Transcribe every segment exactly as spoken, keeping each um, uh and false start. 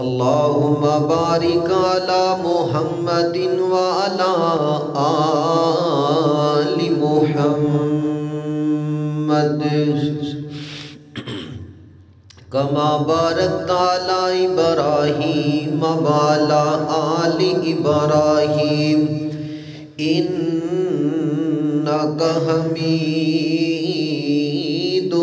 اللہم بارک علی محمد وعلی آل محمد کما بارکت علی ابراہیم وعلی آل ابراہیم انک حمید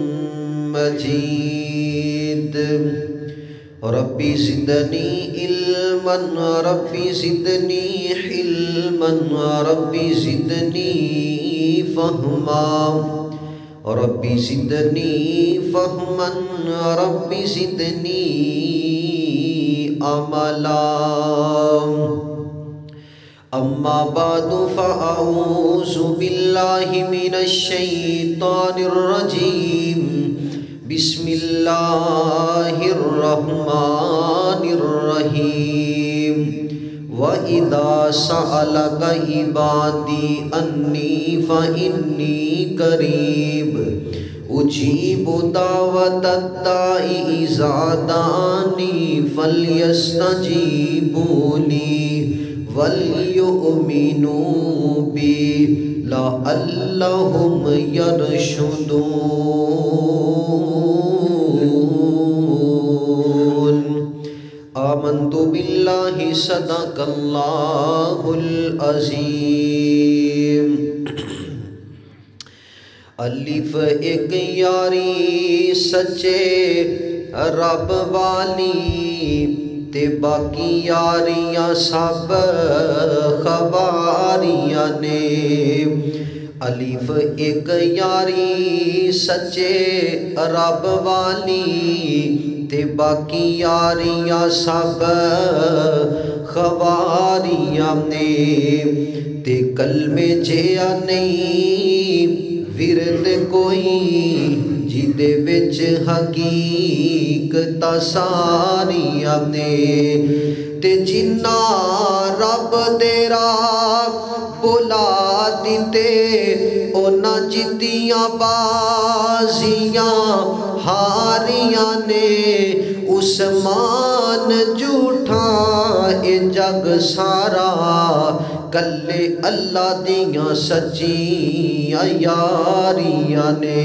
مجید ربی زدنی علما ربی زدنی حلما ربی زدنی فہما ربی زدنی فہما ربی زدنی عملا اما بعد فاعوذ باللہ من الشیطان الرجیم بسم اللہ الرحمن الرحیم وَإِذَا سَأَلَكَ عِبَادِي أَنِّي فَإِنِّي قَرِيبٌ أُجِيبُ دَعْوَةَ الدَّاعِ إِذَا دَعَانِ فَلْيَسْتَجِيبُوا لِي وَلْيُؤْمِنُوا بِي لَعَلَّهُمْ يَرْشُدُونَ آمنت باللہ صدق اللہ العظیم الف ایک یاری سچے رب والی تے باقی یاریاں سب خواریاں نے الف ایک یاری سچے رب والی تے باقی یاریاں سب خواریاں نے تے کلمے جیا نہیں ورد کوئی جیدے وچ حقیقت ساریاں نے تے جنہ رب دیرا بلا دیتے اونا جتیاں بازیاں ہاریاں نے عثمان جھوٹا اے جگ سارا کلے اللہ دیاں سچیاں یاریاں نے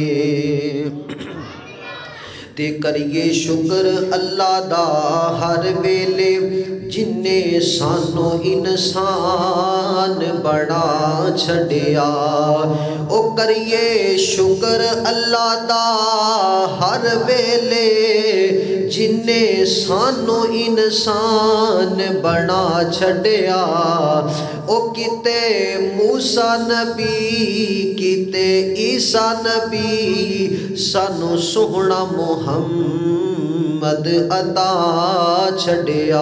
تے کریے شکر اللہ دا ہر ویلے جننے سانو انسان بڑا چھڑیا او کریے شکر اللہ دا ہر ویلے جننے سانو انسان بڑا چھڑیا او کتے موسیٰ نبی کتے عیسیٰ نبی سانو سوہنا محمد عطا چھڑیا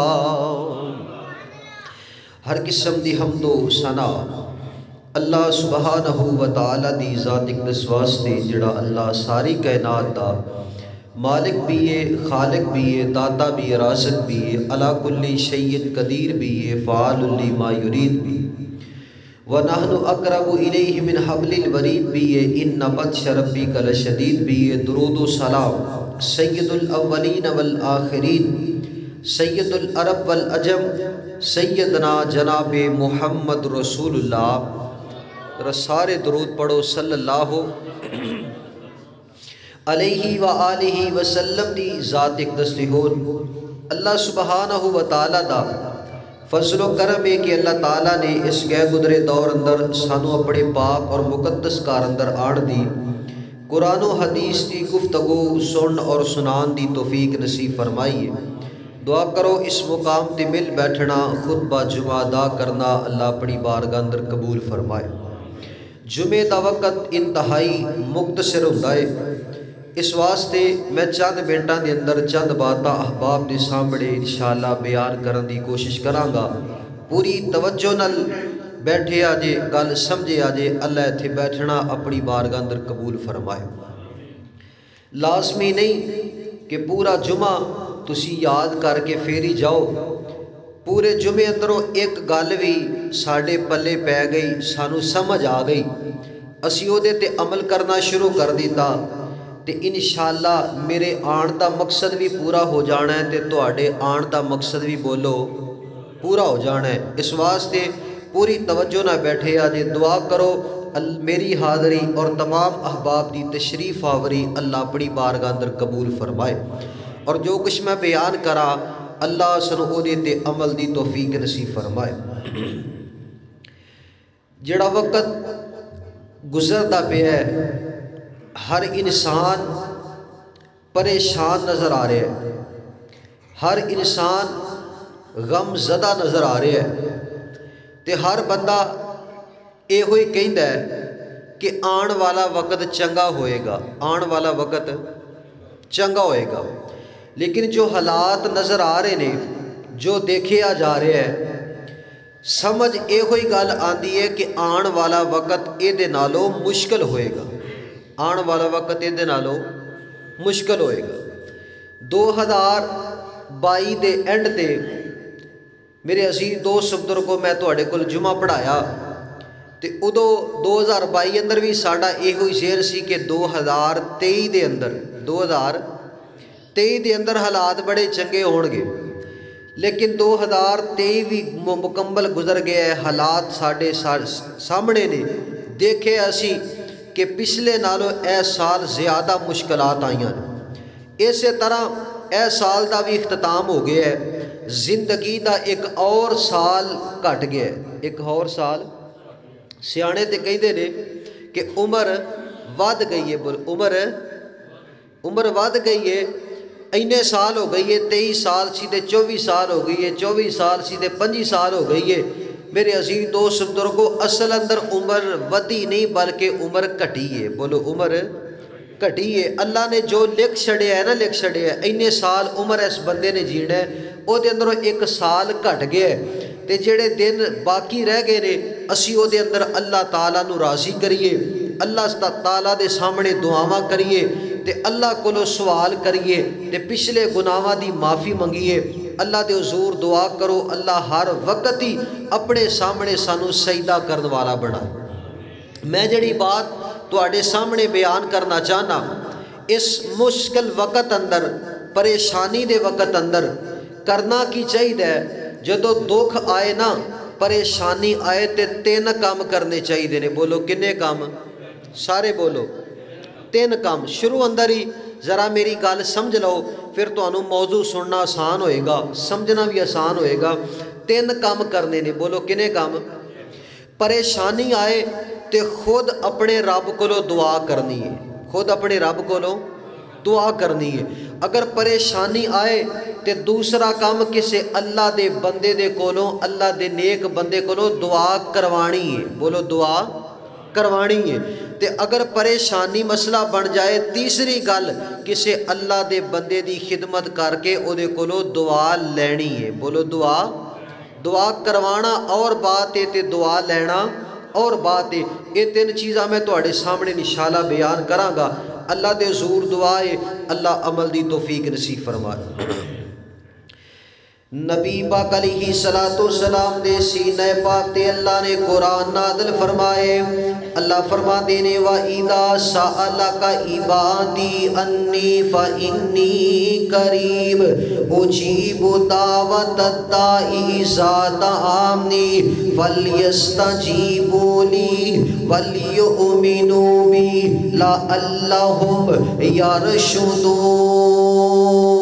ہر قسم دی حمد و ثنا اللہ سبحانہ و تعالی دی ذات اقدس واسطے جڑا اللہ ساری کائنات دا مالک بھی ہے، خالق بھی ہے، داتا بھی ہے، رازق بھی ہے، علا کل شیء قدیر بھی ہے، فعال لما یرید بھی وَنَحْنُ أَقْرَبُ إِلَيْهِ مِنْ حَبْلِ الْوَرِيدِ بھی ہے، إِنَّ بَطْشَ رَبِّكَ لَشَدِيدٌ بھی ہے۔ درود و سلام سید الاولین والآخرین سید العرب والعجم سیدنا جناب محمد رسول اللہ سارے درود پڑھو صلی اللہ علیہ وآلہ وسلم دی ذات اقدس دی ہون اللہ سبحانہ و تعالی دا فضل و کرم ہے کہ اللہ تعالیٰ نے اس گئے گدرے دور اندر سانو اپنے پاک اور مقدس کار اندر آڑ دی قرآن و حدیث دی گفتگو سن اور سنان دی توفیق نصیب فرمائیے۔ دعا کرو اس مقام تے مل بیٹھنا خطبہ جمعہ دا کرنا اللہ اپنی بارگاہ اندر قبول فرمائے۔ جمعہ دا وقت انتہائی مختصر ہوتا ہے، اس واسطے میں چند منٹاں دے اندر چند باتاں احباب دے سامنے انشاءاللہ بیان کرن دی کوشش کراں گا۔ پوری توجہ نال بیٹھے آجے گل سمجھے آجے اللہ ایتھے بیٹھنا اپنی بارگاہ اندر قبول فرمائے۔ لازمی نہیں کہ پورا جمعہ تسی یاد کر کے پھیری جاؤ، پورے جمعے اندروں ایک گل بھی ساڑے پلے پہ گئی، سانو سمجھ آ گئی، اسی او دے تے عمل کرنا شروع کر دیتا تے انشاءاللہ میرے آن دا مقصد بھی پورا ہو جانا ہے تے تواڈے آن دا مقصد بھی بولو پورا ہو جانا ہے۔ اس واسطے پوری توجہ نہ بیٹھے آجے، دعا کرو میری حاضری اور تمام احباب دی تشریف آوری اللہ اپنی بارگاہ اندر قبول فرمائے، اور جو کچھ میں بیان کرا اللہ سنو اودے تے عمل دی توفیق نصیب فرمائے۔ جڑا وقت گزردا پیا ہے ہر انسان پریشان نظر آ رہا ہے، ہر انسان غم زدہ نظر آ رہا ہے، تے ہر بندہ یہ ہوئی کہندا ہے کہ آن والا وقت چنگا ہوئے گا، آن والا وقت چنگا ہوئے گا، لیکن جو حالات نظر آ رہے نے، جو دیکھیا جا رہے ہیں، سمجھ یہ ہوئی گل آندی ہے کہ آن والا وقت یہ دے نالوں مشکل ہوئے گا، آن والا وقت یہ دے نالوں مشکل ہوئے گا۔ دو ہزار بائی دے اینڈ تے میرے عزیز دوست بزرگوں میں تواڈے کول جمعہ پڑھایا تے ادو دو ہزار بائی اندر بھی ساڈا یہ ہوئی شعر سی کہ دو ہزار تئی دے اندر دو ہزار تئی دے اندر حالات بڑے چنگے ہون گے، لیکن دو ہزار تئی بھی مکمل گزر گیا ہے، حالات ساڈے سامنے نے دیکھے اسی کہ پچھلے نالوں اے سال زیادہ مشکلات آئیاں نے، اسی طرح اے سال دا بھی اختتام ہو گیا ہے، زندگی دا ایک اور سال گھٹ گیا ہے، ایک اور سال سیانے تے کہندے نے کہ عمر ود گئی ہے، بول عمر عمر ود گئی ہے، اینے سال ہو گئی ہے، تیئیس سال سی تے چوبیس سال ہو گئی ہے، چوبیس سال سی تے پنجی سال ہو گئی ہے۔ میرے عزیز دوست بزرگو اصل اندر عمر ودی نہیں بلکہ عمر گھٹی ہے، بولو عمر گھٹی ہے۔ اللہ نے جو لکھ چھڑیا ہے نا لکھ چھڑیا ہے اینے سال عمر اس بندے نے جینا ہے، او دے اندروں ایک سال گھٹ گیا ہے، تے جڑے دن باقی رہ گئے نے اسی او دے اندر اللہ تعالیٰ نو راضی کریے، اللہ تعالیٰ دے سامنے دعاواں کریے تے اللہ کولو سوال کریے تے پچھلے گناہاں دی معافی منگیے، اللہ دے حضور دعا کرو اللہ ہر وقت ہی اپنے سامنے سانو سجدہ کرن والا بنا۔ میں جڑی بات تواڈے سامنے بیان کرنا چاہنا، اس مشکل وقت اندر پریشانی دے وقت اندر کرنا کی چاہیے، جدو دکھ آئے نا پریشانی آئے تے تین کام کرنے چاہیے نے، بولو کنے کام؟ سارے بولو تین کام۔ شروع اندر ہی ذرا میری گل سمجھ لو، پھر تو انہوں موضوع سننا آسان ہوئے گا، سمجھنا بھی آسان ہوئے گا۔ تین کام کرنے نے، بولو کنے کام؟ پریشانی آئے تے خود اپنے رب کولو دعا کرنی ہے، خود اپنے رب کولو دعا کرنی ہے۔ اگر پریشانی آئے تے دوسرا کام کسے اللہ دے بندے دے کولوں، اللہ دے نیک بندے کولوں دعا کروانی ہے، بولو دعا کروانی ہے۔ تے اگر پریشانی مسئلہ بن جائے تیسری گل کسے اللہ دے بندے دی خدمت کر کے او دے کولوں دعا لینی ہے، بولو دعا دعا کروانا اور بات ہے تے دعا لینا اور بات ہے۔ یہ تین چیزاں میں تواڈے سامنے انشاءاللہ بیان کراں گا۔ اللہ دے حضور دعا ہے اللہ عمل دی توفیق نصیب فرمائے۔ نبی پاک علیہ الصلوۃ والسلام دے سینہ پاک تے اللہ نے قرآن نازل فرمائے۔ اللہ فرما دینے وَإِذَا سَأَلَكَ عِبَادِي عَنِّي فَإِنِّي قَرِيبٌ أُجِيبُ دَعْوَةَ الدَّاعِ إِذَا دَعَانِ فَلْيَسْتَجِيبُوا لِي وَلْيُؤْمِنُوا بِي لَعَلَّهُمْ يَرْشُدُونَ۔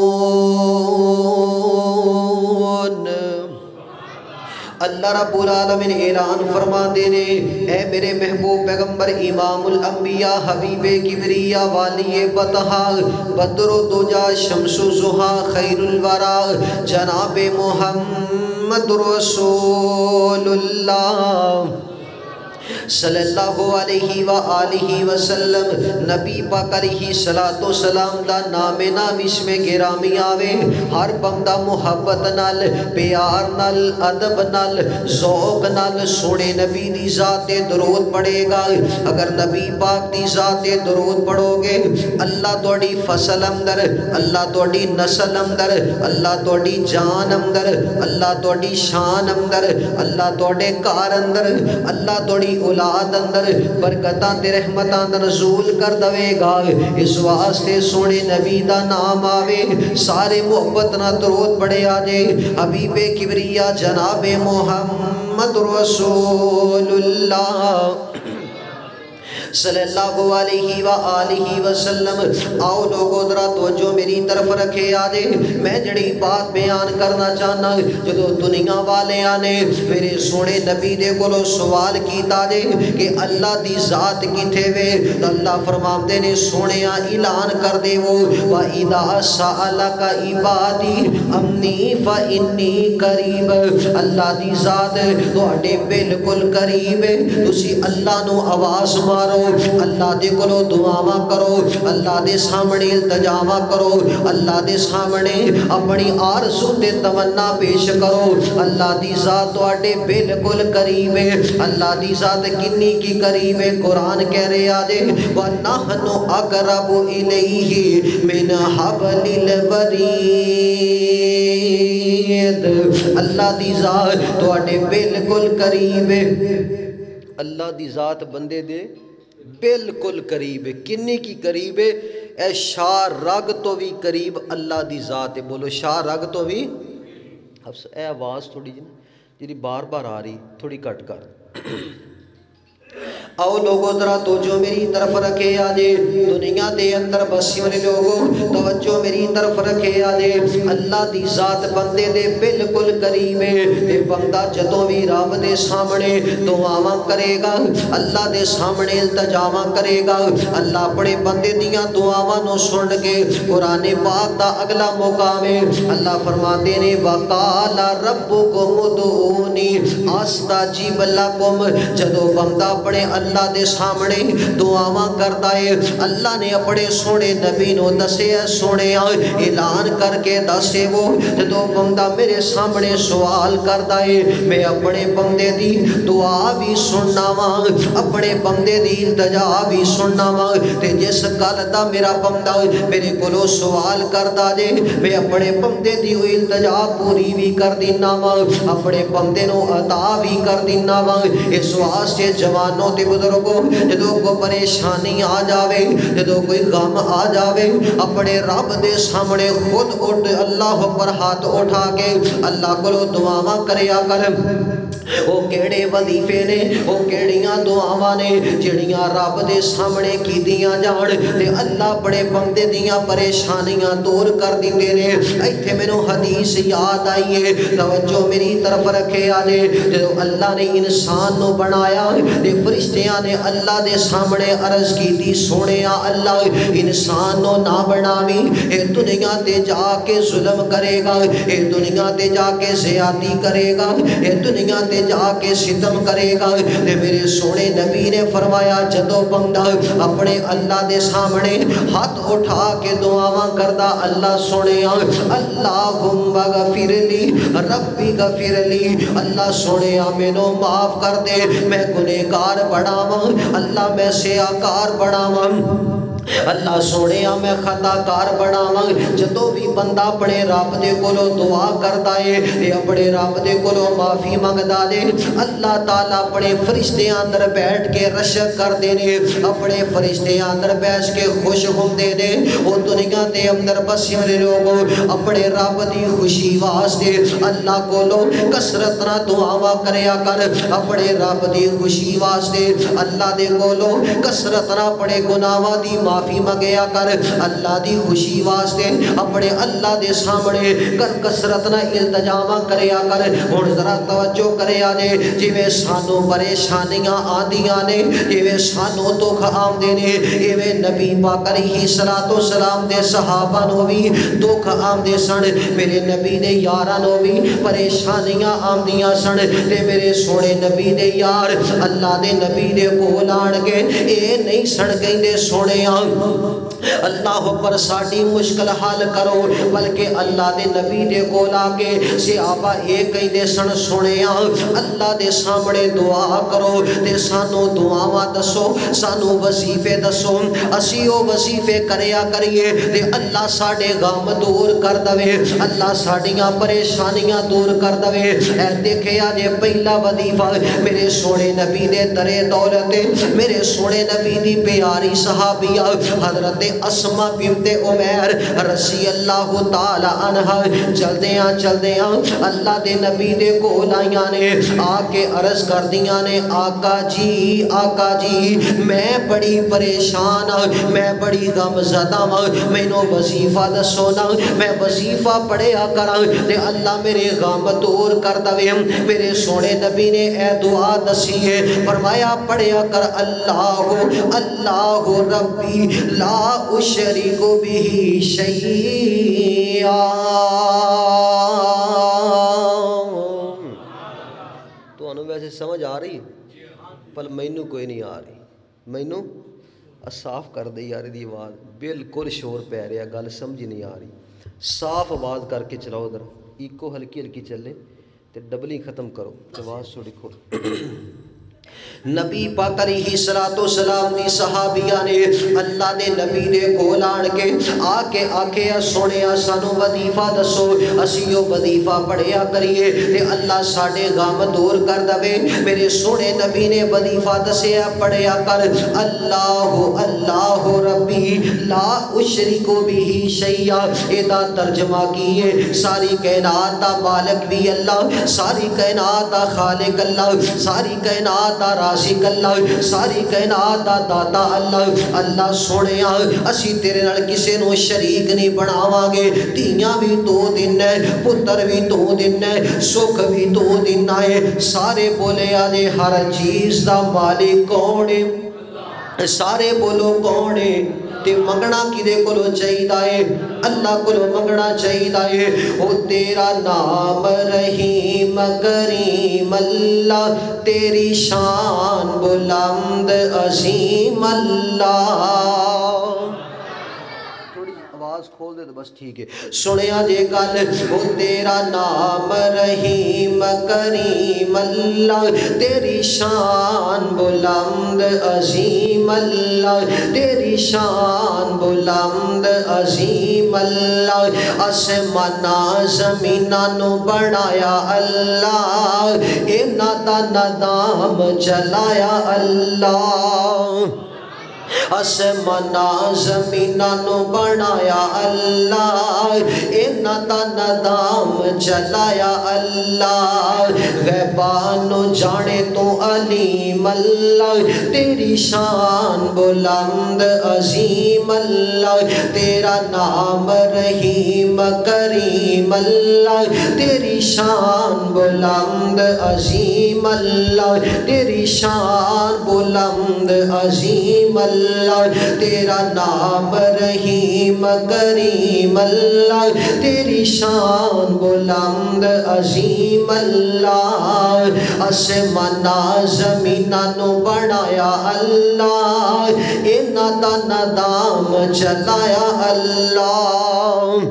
اللہ رب العالمین اعلان فرما دینے، اے میرے محبوب پیغمبر امام الانبیاء حبیب کبریا والی بطحا بدر و دجا شمس و زحا خیر الورا جناب محمد رسول اللہ صلی اللہ علیہ وآلہ وسلم۔ نبی پاک علیہ السلام دا نام نام اسم گرامی آوے، ہر بندہ محبت نال پیار نال ادب نال ذوق نال سونے نبی دی ذات درود پڑھے گا۔ اگر نبی پاک دی ذات درود پڑھو گے اللہ توڑی فصل اندر، اللہ توڑی نسل اندر، اللہ توڑی جان اندر، اللہ توڑی شان اندر، اللہ توڑے کار اندر، اللہ توڑی دی اولاد اندر برکتاں تے رحمتاں دا نزول کر دوے گا اس واسطے سونے نبی دا نام آوے سارے محبت نہ درود پڑھے آجے حبیب کبریا جناب محمد رسول اللہ صلی اللہ علیہ وآلہ وسلم آؤ لوگو ذرا توجہ میری طرف رکھے آجے میں جڑی بات بیان کرنا چاہنا جدو دنیا والے آنے میرے سونے نبی دے کولو سوال کیتا جے کہ اللہ دی ذات کی تھے وے تو اللہ فرمام دے نے سونے اعلان کر دے وہ وَإِذَا سَأَلَكَ عِبَادِي أَنِّي فَإِنِّي قَرِيبٌ اللہ دی ذات تو اڈے بالکل قریب ہے تسی اللہ نو آواز مارو اللہ دے کلو دعاواں کرو اللہ دے سامنے التجاواں کرو اللہ دے سامنے اپنی آرزو تے تمنا پیش کرو اللہ دی ذات تواڈے بالکل قریب ہے اللہ دی ذات کنی کی قریب ہے قرآن کہہ رہے آجے وَنَحْنُ أَقْرَبُ إِلَيْهِ مِنْ حَبْلِ الْوَرِيدِ اللہ دی ذات تواڈے بالکل قریب ہے اللہ دی ذات بندے دے بالکل قریب ہے کنی کی قریب ہے اے شاہ رگ تو بھی قریب اللہ دی ذات ہے بولو شاہ رگ تو بھی اے آواز تھوڑی جی بار بار آ رہی تھوڑی کٹ کر آؤ لوگوں ذرا توجہ میری طرف رکھے آجے دنیا دے اندر بسی والے لوگوں توجہ میری طرف رکھے آجے اللہ دی ذات بندے دے بالکل قریب ہے تے بندہ جدوں بھی رب دے سامنے دعاواں کرے گا اللہ دے سامنے التجاواں کرے گا اللہ اپنے بندے دیاں دعاواں نو سن کے قرآن پاک دا اگلا مقام ہے اللہ فرماتے نے وَقَالَ رَبُّكُمُ ادْعُونِي أَسْتَجِبْ لَكُمْ جدوں بندہ اپنے اللہ دے سامنے دعاواں کرتا ہے اللہ نے اپنے سونے نبی نو دسے سونے اعلان کر کے دسے وہ جدو بندہ میرے سامنے سوال کرتا ہے میں اپنے بندے دی دعا بھی سننا وا اپنے بندے دی التجا بھی سننا وا تے جس گل دا میرا بندہ میرے کولو سوال کرتا جے میں اپنے بندے دی التجا پوری بھی کر دینا وا اپنے بندے نو عطا بھی کر دینا وا اس واسطے جوانوں تے بزرگوں جدو کوئی پریشانی آ جاوے جدو کوئی غم آ جاوے اپنے رب دے سامنے خود اٹھ اللہ پر ہاتھ اٹھا کے اللہ کو دعاواں کریا کر وہ کیڑے وظیفے نے وہ کیڑیاں دعاواں نے جڑیاں رب دے سامنے کی دیاں جان تے اللہ بڑے بندے دیاں پریشانیاں دور کر دیندے نے ایتھے مینوں حدیث یاد آئی ہے توجہ میری طرف رکھے آجے جو اللہ نے انسان نو بنایا تے فرشتیاں نے اللہ دے سامنے عرض کی دی سونیا اللہ انسان نو نہ بناوی اے دنیا تے جا کے ظلم کرے گا اے دنیا تے جا کے زیادتی کرے گا اے دنیا تے جا کے ستم کرے گا تے میرے سونے نبی نے فرمایا جدو بندہ اپنے اللہ دے سامنے ہاتھ اٹھا کے دعاواں کردا اللہ سونے اللہم غفر لی ربی غفر لی اللہ سونے مینوں معاف کر دے میں گنہگار بڑھاواں اللہ میں سیاکار بڑھاواں اللہ سونے میں خطا کار بناواں جدو بھی بندہ اپنے رب دے کولو دعا کرتا ہے تے اپنے رب دے کولو معافی منگدا دے اللہ تعالیٰ اپنے فرشتے اندر بیٹھ کے رشک کر دے نے اپنے فرشتے اندر بیٹھ کے خوش ہوندے نے وہ دنیا دے اندر بسے والے لوگوں اپنے رب دی خوشی واسطے اللہ کولو کثرت نہ دعاواں کریا کر اپنے رب دی خوشی واسطے اللہ دے کولو کثرت نہ اپنے گناہاں دی معافی مانگیا کر اللہ دی خوشی واسطے اپنے اللہ دے سامنے کر کثرت نہ التجاواں کریا کر ہن ذرا توجہ کریا جے جویں سانو پریشانیاں آندیاں نے جویں سانو دکھ آندے نے ایویں نبی پاک علیہ الصلوۃ والسلام دے صحابہ نو بھی دکھ آندے سن میرے نبی دے یاراں نو بھی پریشانیاں آندیاں سن تے میرے سونے نبی دے یار اللہ دے نبی دے کول آن کے اے نہیں سن کہندے سونے اللہ پر ساڑی مشکل حال کرو بلکہ اللہ دے نبی دے کو لاکے صحابہ ایک کئی دے سن سنیا اللہ دے سامنے دعا کرو تے سانو دعاواں دسو سانو وظیفے دسو اسی او وظیفے کریا کریے تے اللہ ساڑے غم دور کر دوے اللہ ساڑیاں پریشانیاں دور کر دوے اے دیکھے آجے پہلا وظیفہ میرے سونے نبی دے درے دولتے میرے سونے نبی دی پیاری صحابیہ حضرت اسما بنت عمیر رضی اللہ تعالی عنہ چلدیاں چلدیاں اللہ دے نبی دے کول آئیاں نے آ کے عرض کر دیاں نے آقا جی آقا جی میں بڑی پریشان میں بڑی غم زدہ میں نو وظیفہ دسونا میں وظیفہ پڑھیا کرا تے اللہ میرے غم دور کر دوے میرے سونے نبی نے اے دعا دسیے فرمایا پڑھیا کر اللہ اللہ ربی لا اشرک بھی شیئا تو انہوں ویسے سمجھ آ رہی پل مینو کوئی نہیں آ رہی مینو صاف کر دے یار دی آواز بالکل شور پہ رہا گل سمجھ نہیں آ رہی صاف آواز کر کے چلاؤ ادھر ایکو ہلکی ہلکی چلے تے ڈبلی ختم کرو آواز تھوڑی کھول نبی پاک علیہ السلام دی صحابیہ نے اللہ دے نبی دے کولان کے آکے آکے سونیا سانو وظیفہ دسو اسیو وظیفہ پڑھیا کریے تے اللہ ساڑے غم دور کر دوے میرے سونے نبی نے وظیفہ دسیا پڑھیا کر اللہ اللہ ربی لا اشرک بھی شیئا ایدہ ترجمہ کیے ساری کائنات دا مالک بھی اللہ ساری کائنات دا خالق اللہ ساری کائنات دا رازق اللہ ساری کائنات دا داتا اللہ اللہ سوڑیا اسی تیرے نال کسے نو شریک نہیں بناواں گے تیاں بھی تو دن ہے پتر بھی تو دن ہے سکھ بھی تو دن ہے سارے بولے آجے ہر چیز دا مالک کون ہے سارے بولو کون ہے تے منگنا کدے کلو چاہیے اللہ کلو منگنا چاہیے او تیرا نام رحیم کریم اللہ تیری شان بلند عظیم اللہ آواز کھول دے تو بس ٹھیک ہے سنیا جے گل او تیرا نام رحیم کریم اللہ تیری شان بلند عظیم اللہ تیری شان بلند عظیم اللہ آسمانا زمینہ نو بنایا اللہ اینا دا ندام چلایا اللہ آسمانا زمینہ نو بنایا اللہ اینا دا ندام چلایا اللہ غیبانو جانے تو علیم اللہ تیری شان بلند عظیم اللہ تیرا نام رحیم کریم اللہ تیری شان بلند عظیم اللہ تیری شان بلند عظیم اللہ تیرا نام رحیم کریم اللہ تیری شان بلند عظیم اللہ آسمانا زمینہ نو بنایا اللہ اینا دا ندام چلایا اللہ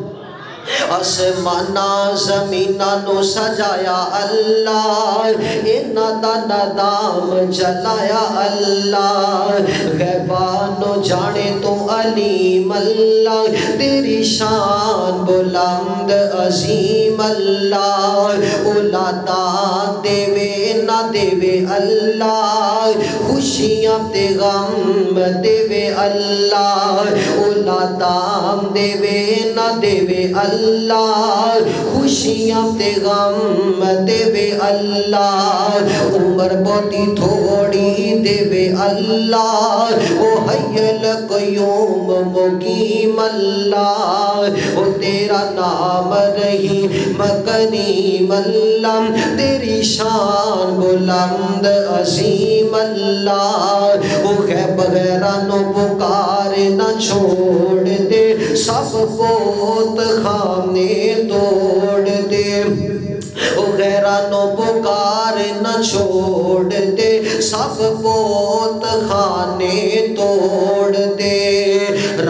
آسمانا زمینہ نو سجایا اللہ اینا دا ندام چلایا اللہ غیبانو جانے تو علیم اللہ تیری شان بلند عظیم اللہ اولادا دیوے نہ دیوے اللہ خوشیاں تے غم دیوے اللہ اولادا دیوے نہ دیوے اللہ اللہ خوشیاں تے غم دے وے اللہ عمر بہتی تھوڑی دے وے اللہ او حی القیوم مقیم اللہ او تیرا نام رحیم کریم اللہ تیری شان بلند عظیم اللہ او غیب غیرانو پکار نہ چھوڑ دے سب بوت خانے توڑ دے او غیرانو پکار نہ چھوڑ دے سب بوت خانے توڑ دے رب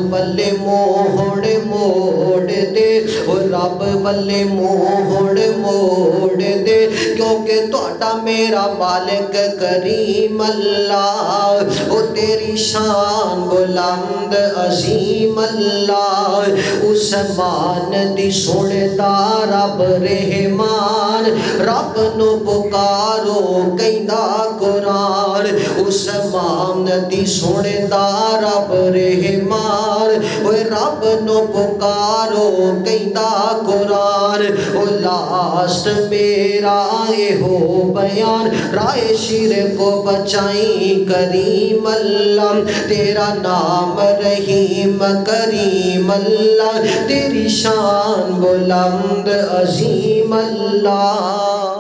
ਵੱਲੇ ਮੋੜ ਮੋੜ ਦੇ ਉਹ ਰੱਬ ਵੱਲੇ ਮੋੜ ਮੋੜ ਦੇ ਕਿਉਂਕਿ ਤੁਹਾਡਾ ਮੇਰਾ ਮਾਲਿਕ ਕਰੀਮ ਅੱਲਾਹ ਉਹ ਤੇਰੀ ਸ਼ਾਨ ਬੁਲੰਦ ਅਜ਼ੀਮ ਅੱਲਾਹ ਉਸ ਮਾਨ ਦੀ ਸੁਣਦਾ ਰੱਬ ਰਹਿਮਾਨ ਰੱਬ ਨੂੰ ਪੁਕਾਰੋ ਕਹਿੰਦਾ ਕੁਰਾਨ ਉਸ ਮਾਨ ਦੀ ਸੁਣਦਾ ਰੱਬ ਰਹਿਮਾਨ ਓਏ ਰੱਬ ਨੂੰ ਪੁਕਾਰੋ ਕਹਿੰਦਾ ਕੁਰਾਨ ਉਹ ਲਾਸਟ ਮੇਰਾ ਇਹੋ ਬਿਆਨ ਰਾਏ ਸ਼ਿਰਕ को बचाई करीम अल्लाह तेरा नाम रहीम करीम अल्लाह तेरी शान बुलंद अजीम अल्लाह।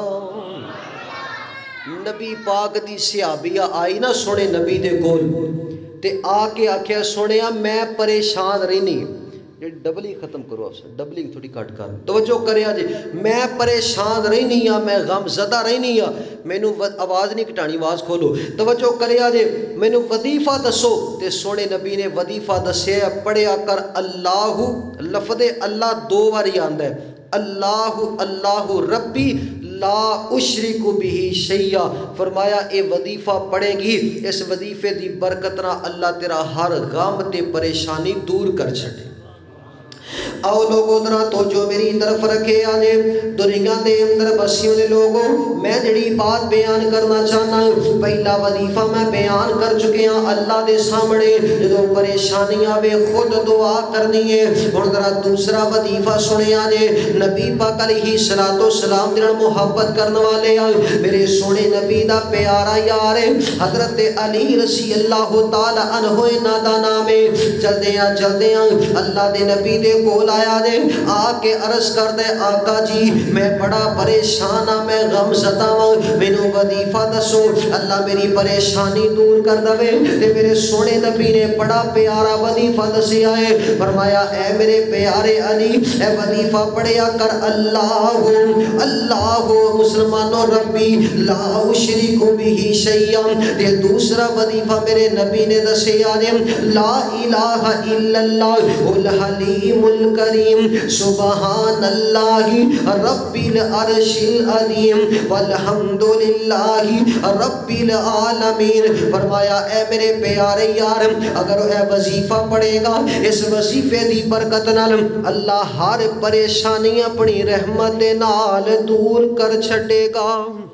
नबी पाक दी सहाबिया आई ना सोने नबी दे कोल ते आके आख्या सोनिया मैं परेशान रहनी डबली ख़त्म करो अफसर डबली थोड़ी कट कर तवज्जो करे जे मैं परेशान रहनी हाँ मैं गम ज़दा रहनी हाँ मैनू आवाज़ नहीं घटानी आवाज़ खोलो तवज्जो करे जे मैनू वजीफा दसो ते सोने नबी ने वजीफा दसिया पढ़िया कर अल्लाहु लफदे अल्लाह दो बारी आंदा है अल्लाहु अल्लाहु रब्बी ला उशरिकु बिही शैया फरमाया ए वजीफा पढ़ेगी इस वजीफे दी बरकत नाल अल्लाह तेरा हर गम ते परेशानी दूर कर छड़े। आओ लोगों जरा तो जो मेरी तरफ रखे आजे दुनिया के अंदर बसी हुए लोगों मैं जड़ी बात बयान करना चाहना पहला वजीफा मैं बयान कर चुके हाँ अल्लाह के सामने जो परेशानी आवे खुद दुआ करनी है हुण जरा दूसरा वजीफा सुने आजे नबी पाक अलैहिस्सलातु सलाम दे नाल मुहब्बत करने वाले आ मेरे सोने नबी दा प्यारा यार है हजरत अली रज़ी अल्लाह तआला अन्हु इन्हां दा नाम है चलदे आ चलदे आ अल्लाह दे नबी दे कोल आया दे आके अर्ज कर दे आका जी मैं बड़ा परेशान हाँ मैं गम ज़दा हाँ मैनू वजीफा दसो अल्लाह मेरी परेशानी दूर कर दवे ते मेरे सोने नबी ने बड़ा प्यारा वजीफा दसिया है फरमाया ए मेरे प्यारे अली ए वजीफा पढ़िया कर अल्लाह अल्लाह मुसलमानों रब्बी ला उशरिकु बिही शैया ते दूसरा वजीफा मेरे नबी ने दसिया है ला इलाहा इल्लल्लाह उल हलीमुल करीम सुबहानल्लाहि रब्बिल अर्शिल अज़ीम वल्हम्दुलिल्लाहि रब्बिल आलमीन फरमाया ए मेरे प्यारे यार अगर ए वजीफा पढ़ेगा इस वजीफे दी बरकत नाल अल्लाह हर परेशानी अपनी रहमत दे नाल दूर कर छड़ेगा।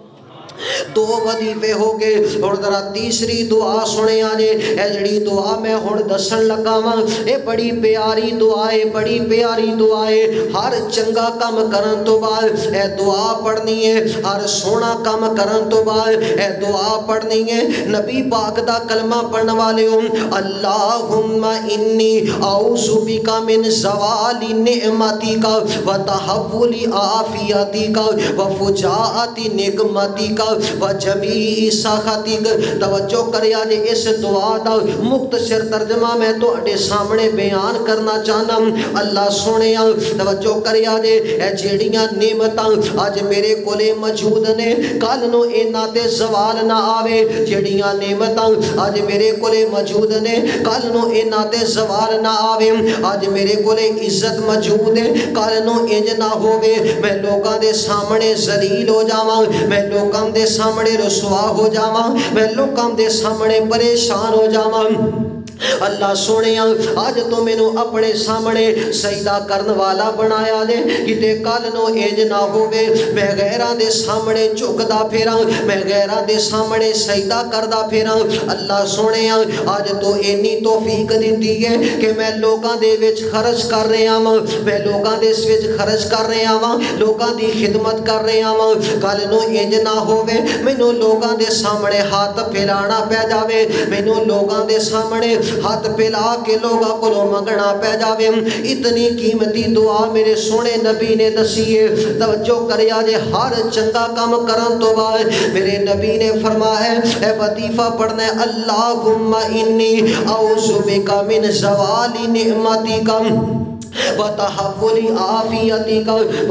दो वजीफे हो गए और जरा तीसरी दुआ सुने आजे ए जड़ी दुआ मैं हुण दसन लगा वां ए बड़ी प्यारी दुआ है बड़ी प्यारी दुआ है हर चंगा काम करन तो बाद ए दुआ पढ़नी है हर सोना काम करन तो बाद ए दुआ पढ़नी है नबी पाक दा कलमा पढ़ने वाले हो अल्लाहुम्मा इन्नी औज़ु बिका मिन ज़वाली निअमतिका व तहव्वुली आफियतिका व फुजाअति निकमतिका व जमी सखतिक तवज्जो करिया जे इस दुआ दा मुख्तसर तर्जमा मैं तुहाडे सामने बयान करना चाहना अल्लाह सोहणिया तवज्जो करिया जे ए जेड़ियां नेमतां अज मेरे कोले मौजूद ने कल नूं इन्हां ते ज़वाल ना आवे जेड़ियां नेमतां अज मेरे कोले मौजूद ने कल नूं इन्हां ते ज़वाल ना आवे अज मेरे कोले इज्जत मौजूद है कल नूं इंज ना होवे मैं लोकां दे सामने जलील हो जावां मैं लोकां दे सामने रुसवा हो जावा मैं लोकां दे सामने परेशान हो जावा अल्लाह सोने आज तो मैनू अपने सामने सजदा करने वाला बनाया दे किते कल नो इंज ना होवे मैं गैरां दे सामने झुकदा फिरां मैं गैरां दे सामने सजदा करदा फिरां अल्लाह सोने आज तो इन्नी तौफीक दित्ती है कि मैं लोकां दे विच खर्च कर रहा वां मैं लोकां दे विच खर्च कर रहा वां लोकां दी खिदमत कर रहा वां कल नो इंज ना होवे मैनू लोकां दे सामने हाथ फैलाना पै जावे मैनू लोकां दे सामने हाथ फैला के लोगों को मंगना पै जावे इतनी कीमती दुआ मेरे सोने नबी ने दसी है तवज्जो करिया जे हर चंगा काम करन तो बाद मेरे नबी ने फरमाया ए वजीफा पढ़ना अल्लाहुम्मा इन्नी औज़ु बिका मिन ज़वाली निअमतिका وتحول عافیتک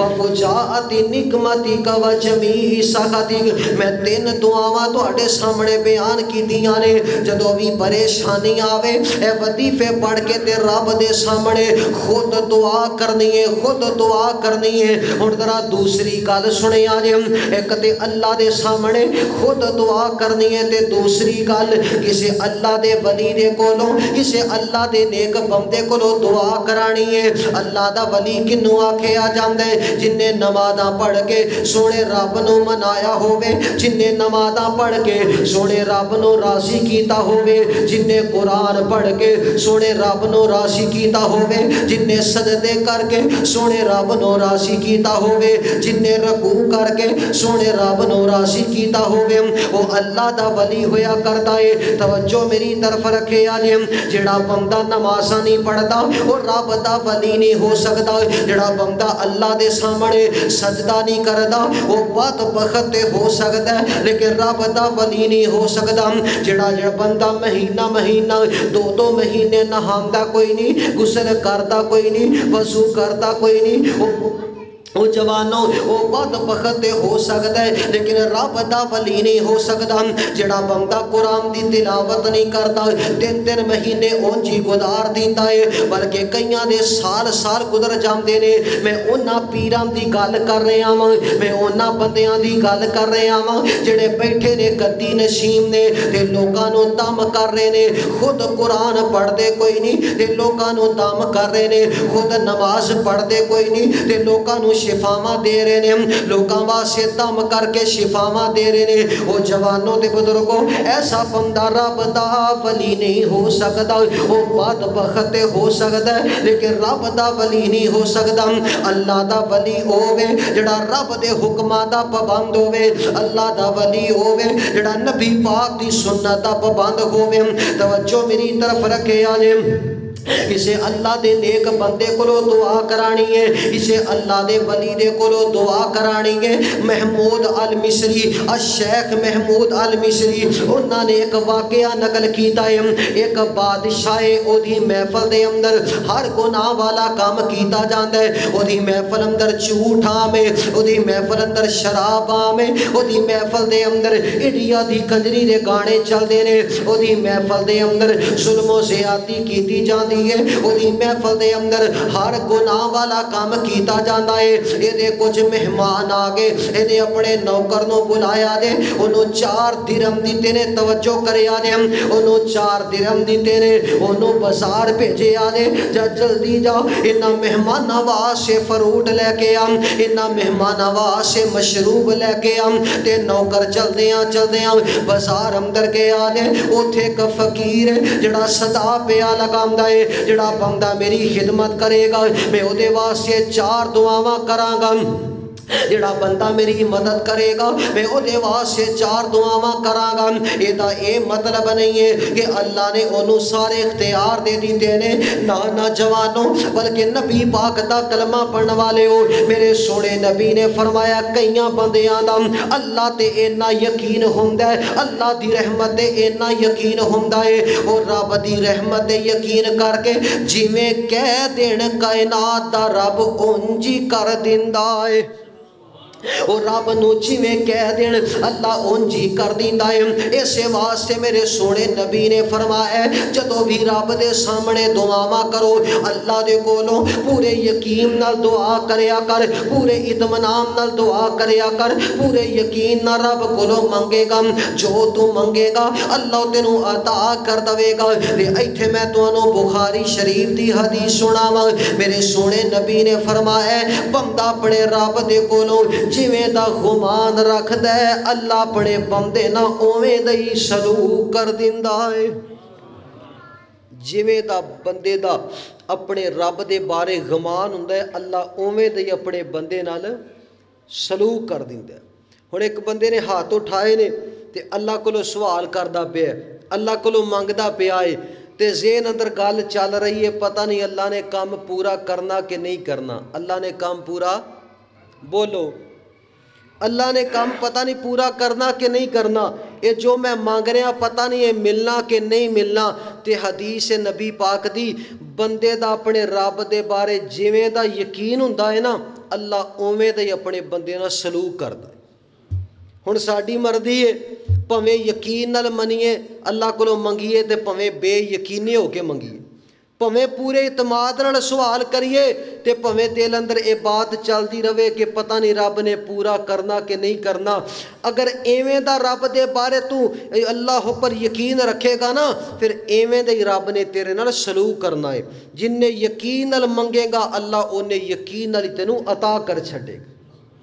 وفجاءت نقمتک وجمیع سخطک۔ میں تین دعاواں تواڈے سامنے بیان کیتیاں نے، جدوں بھی پریشانی آوے اے وظیفے پڑھ کے تے رب دے سامنے خود دعا کرنی ہے، خود دعا کرنی ہے۔ ہن ذرا دوسری گل سنیا جے، ایک تے اللہ دے سامنے خود دعا کرنی ہے تے دوسری گل کسے اللہ دے ولی دے کولوں، کسے اللہ دے نیک بندے کولوں دعا کرانی ہے۔ اللہ دا ولی کنوں آکھیا جاندا ہے؟ جن نے نمازاں پڑھ کے سونے رب نو منایا ہووے، جن نے نمازاں پڑھ کے سونے رب نو راضی کیتا ہووے، جن نے قرآن پڑھ کے سونے رب نو راضی کیتا ہووے، جن نے سجدے کر کے سونے رب نو راضی کیتا ہووے، جن نے رکوع کر کے سونے رب نو راضی کیتا ہووے، وہ اللہ دا ولی ہویا کردا ہے۔ توجہ میری طرف رکھے آجے، جڑا بندہ نمازاں نہیں پڑھدا وہ رب دا ولی نہیں ہو سکتا۔ جڑا بندہ اللہ دے سامنے سجدہ نہیں کردا وہ بدبخت ہو سکتا ہے لیکن رب دا ولی نہیں ہو سکتا۔ جڑا جڑا بندہ مہینہ مہینہ دو دو مہینے نہاندا کوئی نہیں، غسل کردا کوئی نہیں، وضو کردا کوئی نہیں، وہ جوانوں وہ بدبخت ہو سکتا ہے لیکن رب دا ولی نہیں ہو سکتا۔ جڑا بندہ قرآن دی تلاوت نہیں کرتا تین تین مہینے اونجی گزار دیندا ہے بلکہ کئیاں دے سال سال گزر جاندے نے۔ میں انہاں پیراں دی گل کر رہا ہاں، میں انہاں بندیاں دی گل کر رہا ہاں جڑے بیٹھے نے گدی نشین نے تے لوکاں نو دم کر رہے نے، خود قرآن پڑھ دے کوئی نہیں تے لوکاں نو دم کر رہے نے، خود نماز پڑھ دے کوئی نہیں تے لوکاں نو شفاواں دے رہے نے، لوکاں واسطے دم کر کے شفاواں دے رہے نے۔ وہ جوانوں تے بزرگوں ایسا بندہ رب دا ولی نہیں ہو سکتا، وہ بدبخت ہو سکتا ہے لیکن رب دا ولی نہیں ہو سکتا۔ اللہ دا ولی ہووے جڑا رب دے حکماں دا پابند ہووے، اللہ دا ولی ہووے جڑا نبی پاک دی سنت دا پابند ہووے۔ توجہ میری طرف رکھے آجے، اسے اللہ دے نیک بندے کولو دعا کرانی ہے، اسے اللہ دے ولی دے کولو دعا کرانی ہے۔ محمود المصری، الشیخ محمود المصری، انہاں نے ایک واقعہ نقل کیتا ہے۔ ایک بادشاہ او دی محفل دے اندر ہر گناہ والا کام کیتا جاندا ہے۔ او دی محفل اندر جھوٹ عام ہے، او دی محفل اندر شراب عام ہے، او دی محفل دے اندر انڈیا دی کنجری دے گانے چلدے نے، او دی محفل دے اندر ظلم و زیادتی کیتی جاندی ہے، او دی محفل دے اندر ہر گناہ والا کام کیتا جاندا ہے۔ اے دے کچھ مہمان آگے اے دے اپنے نوکر نو بلایا دے، انہوں چار درہم دیتے نے، توجہ کرے آدے، انہوں چار درہم دیتے نے، انہوں بازار بھیجے آدے، جا جلدی جا انہاں مہمان نواز سے فروٹ لے کے آم، انہاں مہمان نواز سے مشروب لے کے آم، تے نوکر چل دیاں چل دیاں بازار اندر کے آدے، اوتھے کا فقیر ہے جڑا صدا پیا لگام دائے، جڑا بندہ میری خدمت کرے گا میں او دے واسطے چار دعاواں کراں گا، جڑا بندہ میری مدد کرے گا میں او دے واسطے چار دعاواں کراں گا۔ اے دا اے مطلب نہیں ہے کہ اللہ نے انہوں سارے اختیار دے دیتے نے، نہ نہ جوانوں، بلکہ نبی پاک دا کلمہ پڑھنے والے ہو، میرے سونے نبی نے فرمایا کئیاں بندیاں دا اللہ تے اینا یقین ہوندہ ہے، اللہ دی رحمت تے اینا یقین ہوندہ ہے، اور رب دی رحمت تے یقین کر کے جی میں کہہ دین کائنات دا رب انجی کر دیندہ ہے، اور رب نو جی میں کہہ دین اللہ انجی کر دیندہ ہے۔ ایسے واسطے میرے سونے نبی نے فرمایا جدو بھی رب دے سامنے دعاواں کرو اللہ دے کولوں پورے یقین نال دعا کریا کر، پورے اطمینان نال دعا کریا کر، پورے یقین نال رب کولوں منگے گا، جو تو منگے گا اللہ تینوں عطا کر دوے گا۔ تے ایتھے میں تانوں بخاری شریف دی حدیث سناواں، میرے سونے نبی نے فرمایا بندہ اپنے رب دے کولوں جویں دا گمان رکھدا ہے اللہ اپنے بندے نہ اوویں دا ہی سلوک کر دیندا ہے۔ جویں دا بندے دا اپنے رب دے بارے گمان ہوندا ہے اللہ اوویں دا ہی اپنے بندے نال سلوک کر دیندا ہے۔ ہن ایک بندے نے ہاتھ اٹھائے نے تے اللہ کولوں سوال کردا پیا، اللہ کولوں منگدا پیا ہے تے ذہن اندر گل چل رہی ہے پتہ نہیں اللہ نے کام پورا کرنا کہ نہیں کرنا، اللہ نے کام پورا بولو، اللہ نے کام پتہ نہیں پورا کرنا کہ نہیں کرنا، یہ جو میں مانگ رہا پتہ نہیں ہے ملنا کہ نہیں ملنا. تے حدیث نبی پاک دی بندے دا اپنے رب دے بارے جویں دا یقین ہوندا ہے نا اللہ اوویں دا ہی اپنے بندے نال سلوک کردا ہے. ہن ساڈی مرضی ہے بھویں یقین نال منیے اللہ کولوں منگیے تے بھویں بے یقینی ہو کے منگیے, بھویں پورے اعتماد نال سوال کریے تے بھویں دل اندر یہ بات چلتی رہے کہ پتہ نہیں رب نے پورا کرنا کہ نہیں کرنا. اگر ایویں دا رب دے بارے تو اللہ پر یقین رکھے گا نا پھر ایویں دا ہی رب نے تیرے نال سلوک کرنا ہے. جن نے یقین نال منگے گا اللہ انہیں یقین نال تینوں عطا کر چھڈے گا.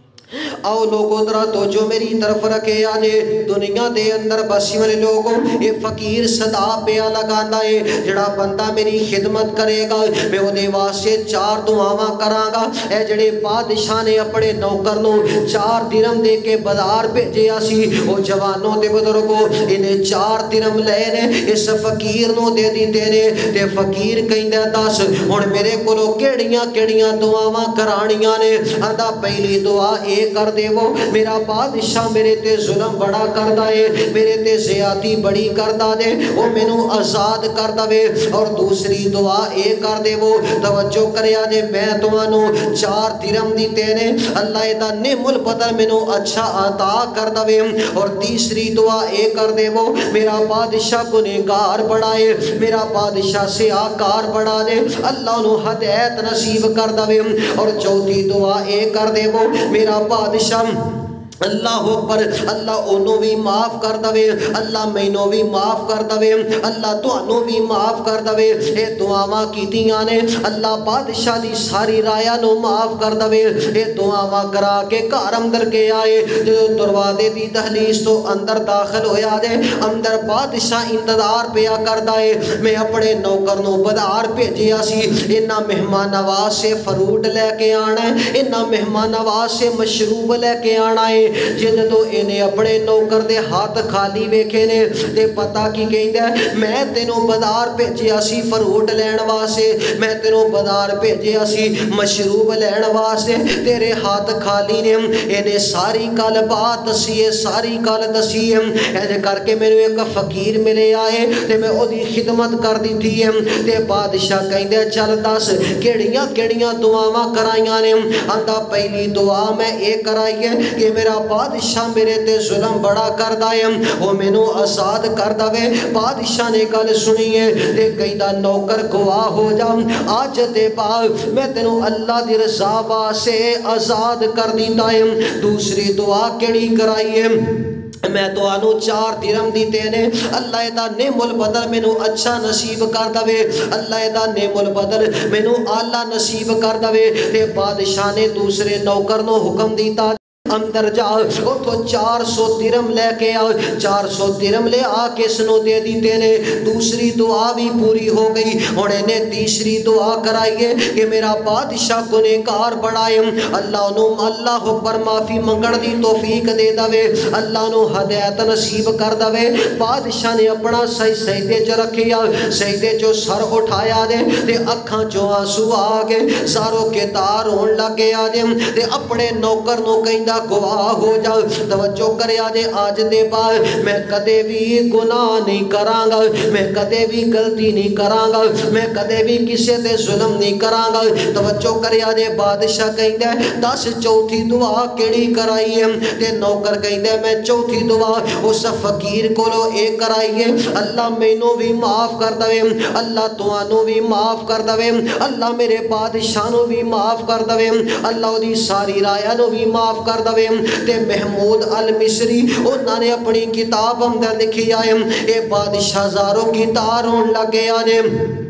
آؤ لوگوں ذرا توجہ میری طرف رکھے آجے. دنیا دے اندر بسی والے لوگوں یہ فقیر صدا پیا لگاندا ہے جڑا بندہ میری خدمت کرے گا میں وہ دے واسطے چار دعاواں کراں گا. اے جڑے بادشاہ نے اپنے نوکر نو چار درم دے کے بازار بھیجیا سی وہ جوانوں تے بزرگوں انہیں چار درم لے نے اس فقیر نو دے دیتے نے تے فقیر کہندا دس ہن میرے کولوں کیڑیاں کیڑیاں دعاواں کرانیاں نے. آندا پہلی دعا اے کر دے وہ میرا بادشاہ میرے تے ظلم بڑا کردہ ہے میرے تے زیادتی بڑی کردہ دے وہ مینوں آزاد کردہ وے. اور دوسری دعا اے کر دے وہ توجہ کریا جے میں تمہانوں چار درم دیتے نے اللہ دا نعم البدل مینوں اچھا عطا کردہ وے. اور تیسری دعا اے کر دے وہ میرا بادشاہ گنہگار بڑا ہے میرا بادشاہ سیاہکار بڑا دے اللہ انہوں ہدایت نصیب کردہ وے. اور چوتھی دعا اے کر دے وہ میرا بادشاہ اللہ اکبر اللہ انہوں بھی معاف کر دوے اللہ مینوں بھی معاف کر دوے اللہ تانوں بھی معاف کر دوے. اے دعاواں کیتیاں نے اللہ بادشاہ دی ساری رایا نو معاف کر دوے. اے دعاواں کرا کے گھر اندر کے آئے جو دروازے دی دہلیز تو اندر داخل ہویا دے اندر بادشاہ انتظار پیا کردا ہے میں اپنے نوکر نو بازار بھیجیا سی انہاں مہمان نواز سے فروٹ لے کے آنا ہے انہاں مہمان نواز سے مشروب لے کے آنا ہے. جدوں انہیں اپنے نوکر دے ہاتھ خالی ویکھے نے تے پتہ کی کہندا میں تینوں بازار بھیجیا سی فروٹ لین واسطے میں تینوں بازار بھیجیا سی مشروب لین واسطے تیرے ہاتھ خالی نے. انہیں ساری گل بات دسی ہے ساری گل دسی ہے ایسے کر کے میرے ایک فقیر ملے آئے تے میں او دی خدمت کر دیتی ہے تے بادشاہ کہندا چل دس کیڑیاں کیڑیاں دعاواں کرائیاں نے. آندا پہلی دعا میں اے کرائی ہے کہ میرا بادشاہ میرے تے ظلم بڑا کردہ ہے وہ مینوں آزاد کردہ وے. بادشاہ نے گل سنی ہے تے کہندا نوکر گواہ ہو جا آج دے بعد میں تینوں اللہ دی رضا واسطے آزاد کر دیتا ہے. دوسری دعا کیڑی کرائی ہے میں تو آنو چار درم دیتے نے اللہ دا نعم البدل مینوں اچھا نصیب کر دوے اللہ دا نعم البدل مینوں اعلیٰ نصیب کر دوے. تے بادشاہ نے دوسرے نوکر نو حکم دیتا اندر جا تو چار سو درم لے کے آ چار سو درم لے آ کے سنو دے دیتے نے. دوسری دعا بھی پوری ہو گئی اور انہیں تیسری دعا کرائیے کہ میرا بادشاہ گنہگار بڑھائے اللہ انہوں اللہ پر معافی منگڑ دی توفیق دے دوے اللہ انہوں ہدایت نصیب کر دوے. بادشاہ نے اپنا صحیح سجدے چ رکھیا سجدے چو سر اٹھایا دے تے اکھاں چو آنسو آ گئے ساروں کے تار ہون لگے آ دے تے اپنے نوکر نو کہندا گواہ ہو جا توجہ کریا جے آج دے بعد میں کدے بھی گناہ نہیں کراں گا میں کدے بھی غلطی نہیں کراں گا میں کدے بھی کسے تے ظلم نہیں کراں گا. توجہ کریا جے بادشاہ کہندا دس چوتھی دعا کیڑی کرائی ہے تے نوکر کہندا میں چوتھی دعا اس فقیر کولو اے کرائی ہے اللہ مینوں بھی معاف کر دوے اللہ تانوں بھی معاف کر دوے اللہ میرے بادشاہ نو بھی معاف کر دوے اللہ دی ساری رایا نو بھی معاف کر دوے. تے محمود المصری انہوں نے اپنی کتاب اندر لکھی آئے اے بادشاہ زاروں کی تار ہون لگے آجے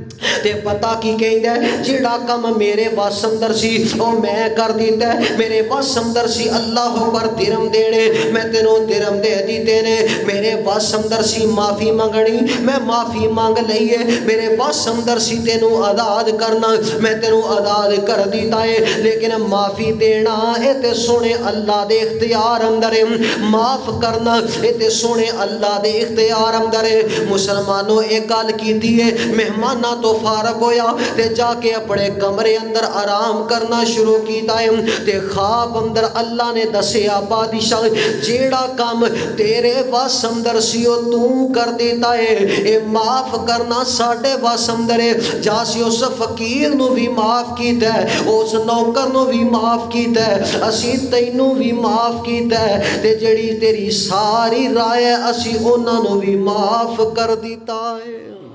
تے پتہ کی کہندا ہے جڑا کم میرے وس اندر سی او میں کر دیتا ہے میرے وس اندر سی اللہ پر درم دینے میں تینوں درم دے دیتے نے میرے وس اندر سی معافی منگنی میں معافی مانگ لئیے میرے وس اندر سی تینوں آزاد کرنا میں تینوں آزاد کر دیتا ہے لیکن معافی دینا اے تے سونے اللہ دے اختیار اندر ہے معاف کرنا اے تے سونے اللہ دے اختیار اندر ہے. مسلمانوں ایک گل کیتی ہے مہماناں تو تو فارغ ہویا تے جا کے اپنے کمرے اندر آرام کرنا شروع کیتا ہے تے خواب اندر اللہ نے دسیا بادشاہ جیڑا کام تیرے واس اندر سیو تو کر دیتا ہے اے معاف کرنا ساڑھے واس اندر ہے جا سی اس فقیر نو بھی معاف کیتا ہے اس نوکر نو بھی معاف کیتا ہے اسی تینوں بھی معاف کیتا ہے تے جڑی تیری ساری رائے اسی انہاں نو بھی معاف کر دیتا ہے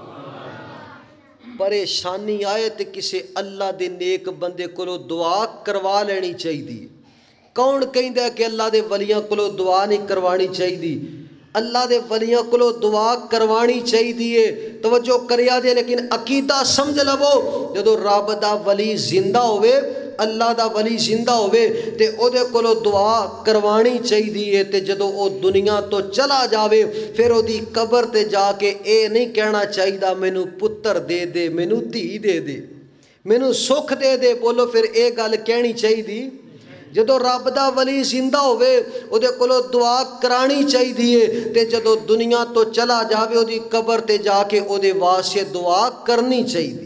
پریشانی آئے تے کسے اللہ دے نیک بندے کولو دعا کروا لینی چاہیے کون کہندا ہے کہ اللہ دے ولیاں کولو دعا نہیں کروانی چاہیے اللہ دے ولیاں کولو دعا کروانی چاہیے توجہ کریا دے لیکن عقیدہ سمجھ لو جدو رب دا ولی زندہ ہوئے اللہ دا ولی زندہ ہوئے تے او دے کولو دعا کروانی چاہیے تے جدو او دنیا تو چلا جاوے پھر او دی قبر تے جا کے اے نہیں کہنا چاہیے مینوں پتر دے دے مینوں دھی دے دے مینوں سکھ دے دے بولو پھر اے گل کہنی چاہیے جدو رب دا ولی زندہ ہوئے او دے کولو دعا کرانی چاہیے تے جدو دنیا تو چلا جاوے او دی قبر تے جا کے او دے واسطے دعا کرنی چاہیے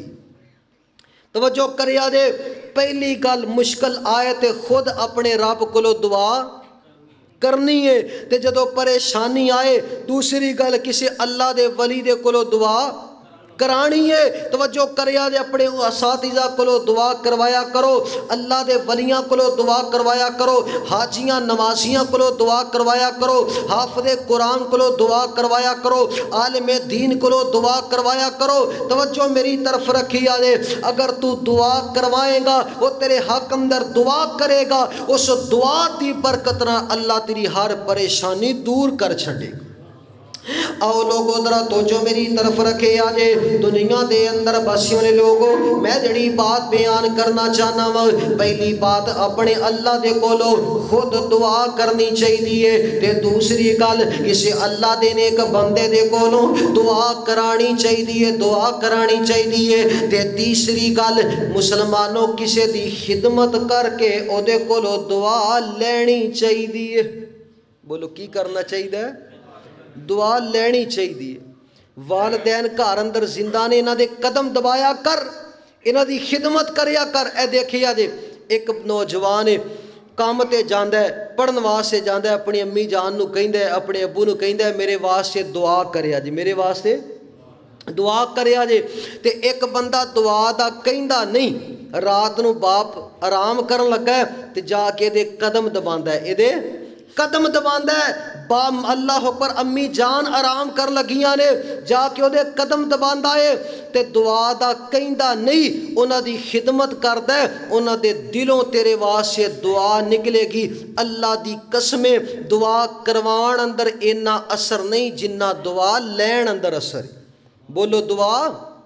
توجہ کریا دے پہلی گل مشکل آئے تے خود اپنے رب کولو دعا کرنی ہے تے جدو پریشانی آئے دوسری گل کسی اللہ دے ولی دے کولو دعا کرانی ہے توجہ کریا دے اپنے اساتذہ کولو دعا کروایا کرو اللہ دے ولیاں کولو دعا کروایا کرو حاجیاں نمازیاں کولو دعا کروایا کرو حافظ قرآن کولو دعا کروایا کرو عالم دین کولو دعا کروایا کرو توجہ میری طرف رکھیا دے اگر تو دعا کروائے گا وہ تیرے حق اندر دعا کرے گا اس دعا دی برکت نہ اللہ تیری ہر پریشانی دور کر چھڑے گا آؤ لوگوں درہ تو جو میری طرف رکھے آجے دنیا دے اندر بسیوں نے لوگوں میں جڑی بات بیان کرنا چاہنا ہوں پہلی بات اپنے اللہ دے کولو خود دعا کرنی چاہیے تے دوسری گل کسی اللہ دے نیک بندے دے کولو دعا کرانی چاہیے دعا کرانی چاہیے تے تیسری گل مسلمانوں کسی دی خدمت کر کے او دے کولو دعا لینی چاہیے بولو کی کرنا چاہیے دعا لینی چاہیے والدین گھر اندر زندہ نے انہاں دے قدم دبایا کر انہاں دی خدمت کریا کر اے دیکھیا جے ایک نوجوان کام تے جاندا ہے پڑھن واسطے جاندا ہے اپنی امی جان نو کہندا ہے اپنے ابو نو کہندا ہے میرے واسطے دعا کریا جی میرے واسطے دعا کریا جے تے ایک بندہ دعا دا کہندا نہیں رات نو باپ آرام کرن لگا ہے تے جا کے دے قدم دباندا ہے اے دے قدم دباندا ہے با اللہ پر امی جان آرام کر لگیاں نے جا کے او دے قدم دباندا ہے تے دعا دا کہندا نہیں انہاں دی خدمت کردا ہے انہاں دے دلوں تیرے واسطے دعا نکلے گی اللہ دی قسمیں دعا کروان اندر اینا اثر نہیں جنہ دعا لین اندر اثر بولو دعا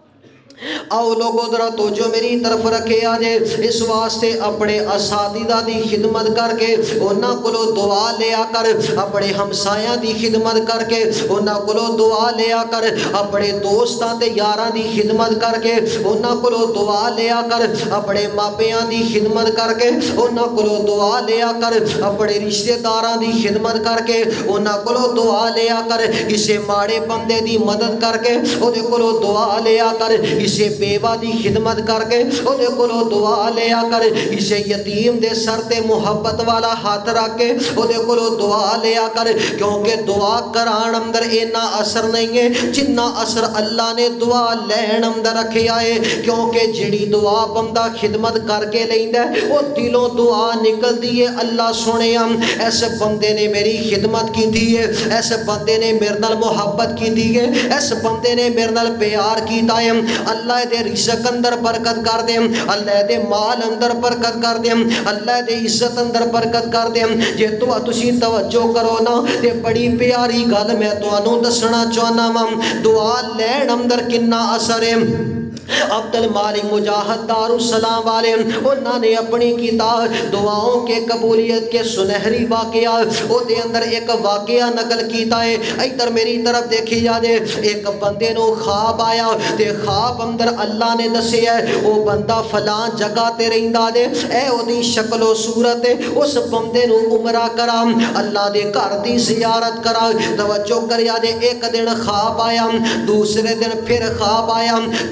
آؤ لوگوں ذرا توجہ میری طرف رکھے آجے اس واسطے اپنے اساتذہ دی خدمت کر کے انہاں کولو دعا لیا کر اپنے ہمسایاں دی خدمت کر کے انہاں کولو دعا لیا کر اپنے دوستاں تے یاراں دی خدمت کر کے انہاں کولو دعا لیا کر اپنے ماپیاں دی خدمت کر کے انہاں کولو دعا لیا کر اپنے رشتہ داراں دی خدمت کر کے انہاں کولو دعا لیا کر اسے ماڑے بندے دی مدد کر کے انہاں کولو دعا لیا کر اسے بیوہ دی خدمت کر کے انہیں کولو دعا لیا کر اسے یتیم دے سر تے محبت والا ہاتھ رکھ کے انہیں کولو دعا لیا کر کیونکہ دعا کران اندر اینا اثر نہیں ہے جنہ اثر اللہ نے دعا لین اندر رکھے آئے کیونکہ جڑی دعا بندہ خدمت کر کے لیں دے وہ دلوں دعا نکل دیئے اللہ سنے ہم ایسے بندے نے میری خدمت کی دیئے ایسے بندے نے میرے نال محبت کی دیئے ایسے بندے نے میرے نال پیار کی دائیں اللہ دے رزق اندر برکت کر دیں اللہ دے مال اندر برکت کر دیں اللہ دے عزت اندر برکت کر دیں جے تو تسی توجہ کرو نا تے بڑی پیاری گل میں تو انہوں دسنا چاہنا ہم دعا لین اندر کنا اثر ہے عبد المالک مجاہد دار السلام والے انہوں نے اپنی کتاب دعاؤں کے قبولیت کے سنہری واقعہ او دے اندر ایک واقعہ نقل کیتا ہے ادھر میری طرف دیکھی جا دے ایک بندے نو خواب آیا تے خواب اندر اللہ نے دسے ہے او بندہ فلان جگہ تے رہندا دے اے او دی شکل و صورت ہے اس بندے نو عمرہ کرا اللہ دے گھر دی زیارت کرا توجہ کریا دے ایک دن خواب آیا دوسرے دن پھر خواب آیا تیسرے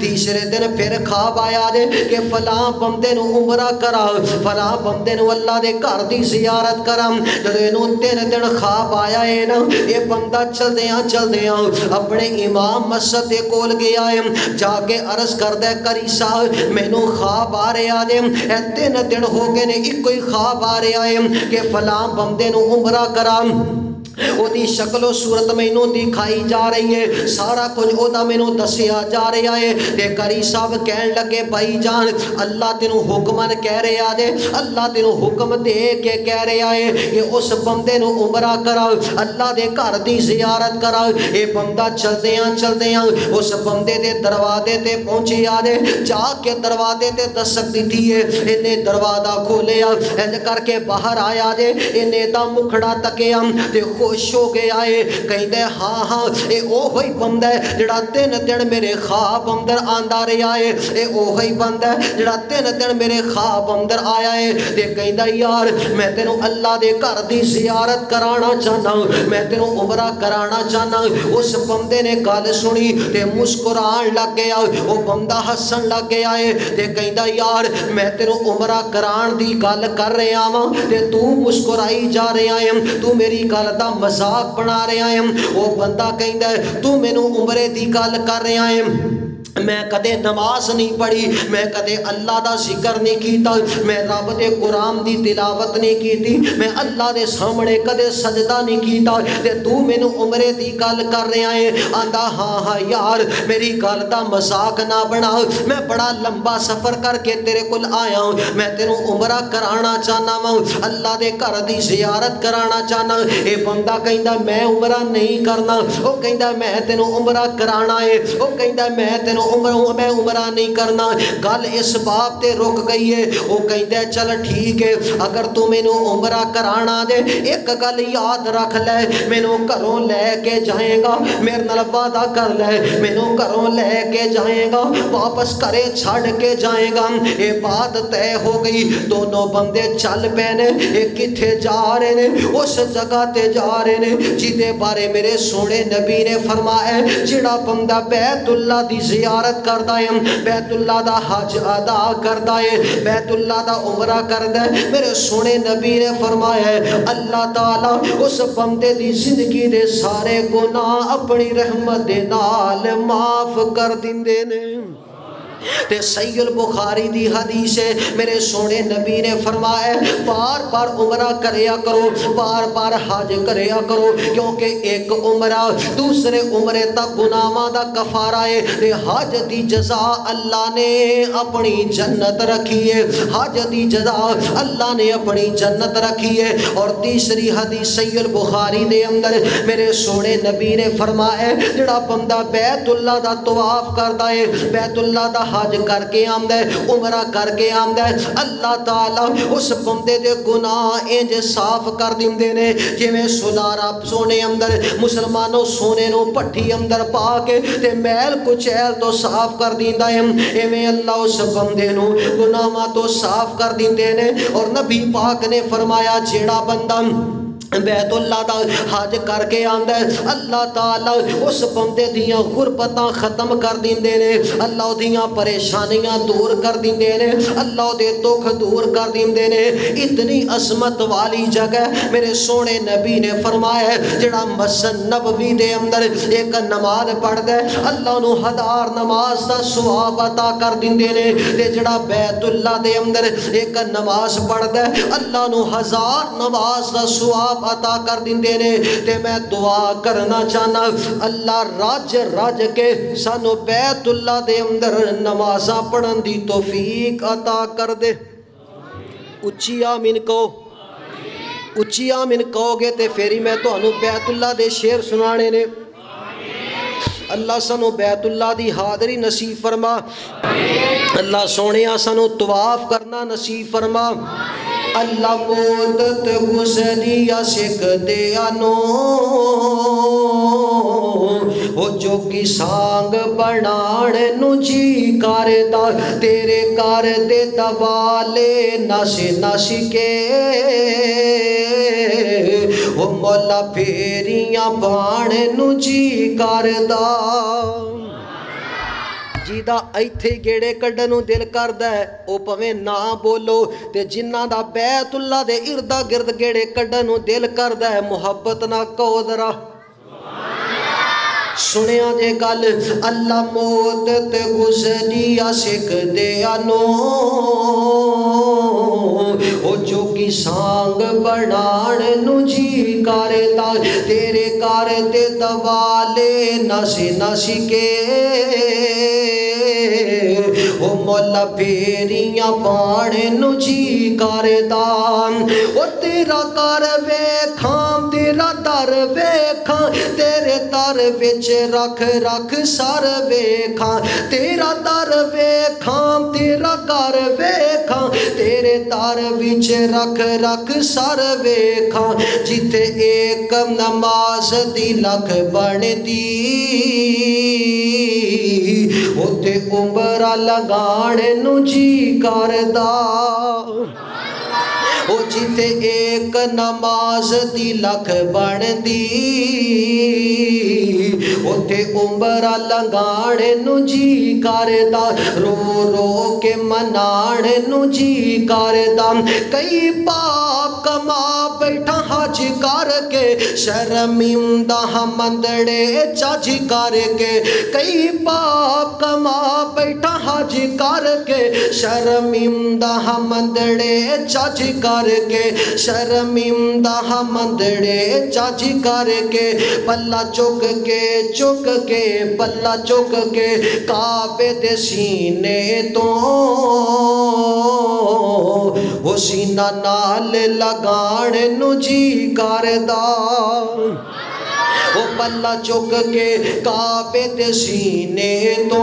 دن پھر خواب آیا دے کہ فلاں بندے نو عمرہ کرا فلاں بندے نو اللہ دے گھر دی زیارت کرا جدو اینو تین دن خواب آیا ہے نا یہ بندہ چل دیاں چل دیاں اپنے امام مسجد دے کول گیا ہے جا کے عرض کردہ کری صاحب میں نو خواب آ رہے آدے اے تین دن ہو گئے نے ایک کوئی خواب آ رہے آئے کہ فلاں بندے نو عمرہ کرا او دی شکل و صورت میں نو دکھائی جا رہی ہے سارا کچھ او دا میں نو دسیا جا رہا ہے تے قاری صاحب کہن لگے بھائی جان اللہ تینو حکمن کہہ رہے آدے اللہ تینو حکم دے کے کہہ رہے آئے کہ اس بندے نو عمرہ کرا اللہ دے گھر دی زیارت کرا اے بندہ چل دیاں چل دیاں اس بندے دے دروازے تے پہنچے آدے جا کے دروازے تے دستک دی تھی ہے انہیں دروازہ کھولیا انج کر کے باہر آیا دے انہیں دا مکھڑا تکیا تے خوش ہو گیا ہے کہیں دے ہاں ہاں اے او ہوئی بندہ ہے جڑا تین دن میرے خواب اندر آندہ رہا ہے اے او ہوئی بندہ ہے جڑا تین دن میرے خواب اندر آیا ہے تے کہیں دے یار میں تینوں اللہ دے گھر دی زیارت کرانا چاہنا میں تینوں عمرہ کرانا چاہنا اس بندے نے گل سنی تے مسکران لگ گیا وہ بندہ ہسن لگ گیا ہے تے کہیں دے یار میں تینوں عمرہ کران دی گل کر رہے آواں تے تو مسکرائی جا رہے آئے تو میری گل دا مذاق بنا رہے آئے وہ بندہ کہیں دے تو میں نو عمرے دی گل کر رہے آئے میں کدے نماز نہیں پڑھی میں کدے اللہ دا ذکر نہیں کیتا میں رب دے قرآن دی تلاوت نہیں کیتی میں اللہ دے سامنے کدے سجدہ نہیں کیتا تے تو میں نو عمرے دی گل کر رہے آئے آندہ ہاں ہاں یار میری گل دا مذاق نہ بنا میں بڑا لمبا سفر کر کے تیرے کل آیا ہوں میں تینوں عمرہ کرانا چاہنا ہوں اللہ دے گھر دی زیارت کرانا چاہنا اے بندہ کہندا میں عمرہ نہیں کرنا او کہندا میں تینوں عمرہ کرانا ہے او کہندا میں تینوں عمرہ میں عمرہ نہیں کرنا گل اس باب تے رک گئی ہے وہ کہندے چل ٹھیک ہے اگر تو میں نو عمرہ کرانا دے ایک گل یاد رکھ لے میں نو گھروں لے کے جائیں گا میرے نال وعدہ کر لے میں نو گھروں لے کے جائیں گا واپس کرے چھڑ کے جائیں گا اے بات طے ہو گئی دونوں بندے چل پینے اے کتھے جا رہے نے اس جگہ تے جا رہے نے جیدے بارے میرے سونے نبی نے فرمایا جڑا بندہ بیت اللہ دی زیارت کردہ ہے بیت اللہ دا حج ادا کردہ ہے بیت اللہ دا عمرہ کردہ ہے میرے سونے نبی نے فرمایا ہے اللہ تعالیٰ اس بندے دی زندگی دے سارے گناہ اپنی رحمت دے نال معاف کر دیندے نے تے صحیح البخاری دی حدیث ہے میرے سونے نبی نے فرمایا بار بار عمرہ کریا کرو بار بار حج کریا کرو کیونکہ ایک عمرہ دوسرے عمرے تک گناہاں دا کفارہ ہے تے حج دی جزا اللہ نے اپنی جنت رکھی ہے حج دی جزا اللہ نے اپنی جنت رکھی ہے اور تیسری حدیث صحیح البخاری دے اندر میرے سونے نبی نے فرمایا جڑا بندہ بیت اللہ دا طواف کردا ہے بیت اللہ دا حج کر کے آمدہ ہے عمرہ کر کے آمدہ ہے اللہ تعالیٰ اس بندے دے گناہ انج صاف کر دیندے نے جی میں سلارا سونے اندر مسلمانوں سونے نو پٹھی اندر پا کے تے میل کچیل تو صاف کر دیندہ ہے اے میں اللہ اس بندے نو گناہ تو صاف کر دیندے نے اور نبی پاک نے فرمایا جیڑا بندہ بیت اللہ دا حج کر کے آندہ ہے اللہ تعالیٰ اس بندے دیاں غربتاں ختم کر دیندے نے اللہ دیاں پریشانیاں دور کر دیندے نے اللہ دے دکھ دور کر دیندے نے اتنی عظمت والی جگہ میرے سونے نبی نے فرمایا جڑا مسجد نبوی دے اندر ایک نماز پڑھ دے اللہ نو ہزار نماز دا ثواب عطا کر دیندے نے تے جڑا بیت اللہ دے اندر ایک نماز پڑھ دے اللہ نو ہزار نماز دا ثواب عطا کر دیندے نے تے میں دعا کرنا چاہنا اللہ راج راج کے سانو بیت اللہ دے اندر نمازاں پڑھن دی توفیق عطا کر دے اچھی آمین کہو اچھی آمین کہو گے تے پھر میں تو انہوں بیت اللہ دے شعر سنانے نے اللہ سانو بیت اللہ دی حاضری نصیب فرما اللہ سونیا سانو طواف کرنا نصیب فرما اللہ مدت گزریا سکھ دیا نو وہ جو کی سانگ بنان نو جی کاردا تیرے کار دے دوالے ناس ناس کے وہ مولا پھیریاں بان نو جی کاردا جیدہ ایتھے گیڑے کڈنوں دل کردہ ہے او پویں نہ بولو تے جنہ دا بیت اللہ دے اردہ گرد گیڑے کڈنوں دل کردہ ہے محبت نہ کہو ذرا سنیا جے گل اللہ موت تے گزریا سکھ دیا نو او جو کی سانگ بڑھان نو جی کارے تا تیرے کارے تے دوالے نسی نسی کے او مولا پھیریاں پانے نو جی کارے تا او تیرا کار ویکھاں تیرا در ویکھاں تیرے در وچ رکھ رکھ سر ویکھاں تیرا در ویکھاں تیرا گھر ویکھاں تیرے در وچ رکھ رکھ سر ویکھاں جتے ایک نماز دی لکھ بندی اوتے عمرہ لگانے نو جی کردا او جتے ایک نماز دی لکھ بندی اوتے عمرہ لگانے نو جی کردا رو رو کے منانے نو جی کردا کئی پاپ کما بیٹھا حج کر کے شرمندہ مندڑے چج کر کے کئی پاپ کما بیٹھا حج کر کے شرمندہ مندڑے چج کر کے شرمندہ مندڑے چج کر کے پلہ چک کے چک کے پلہ چک کے کعبے دے سینے تو وہ سینہ نال لگاڑ نو جی کردا وہ پلہ چک کے کعبے دے سینے تو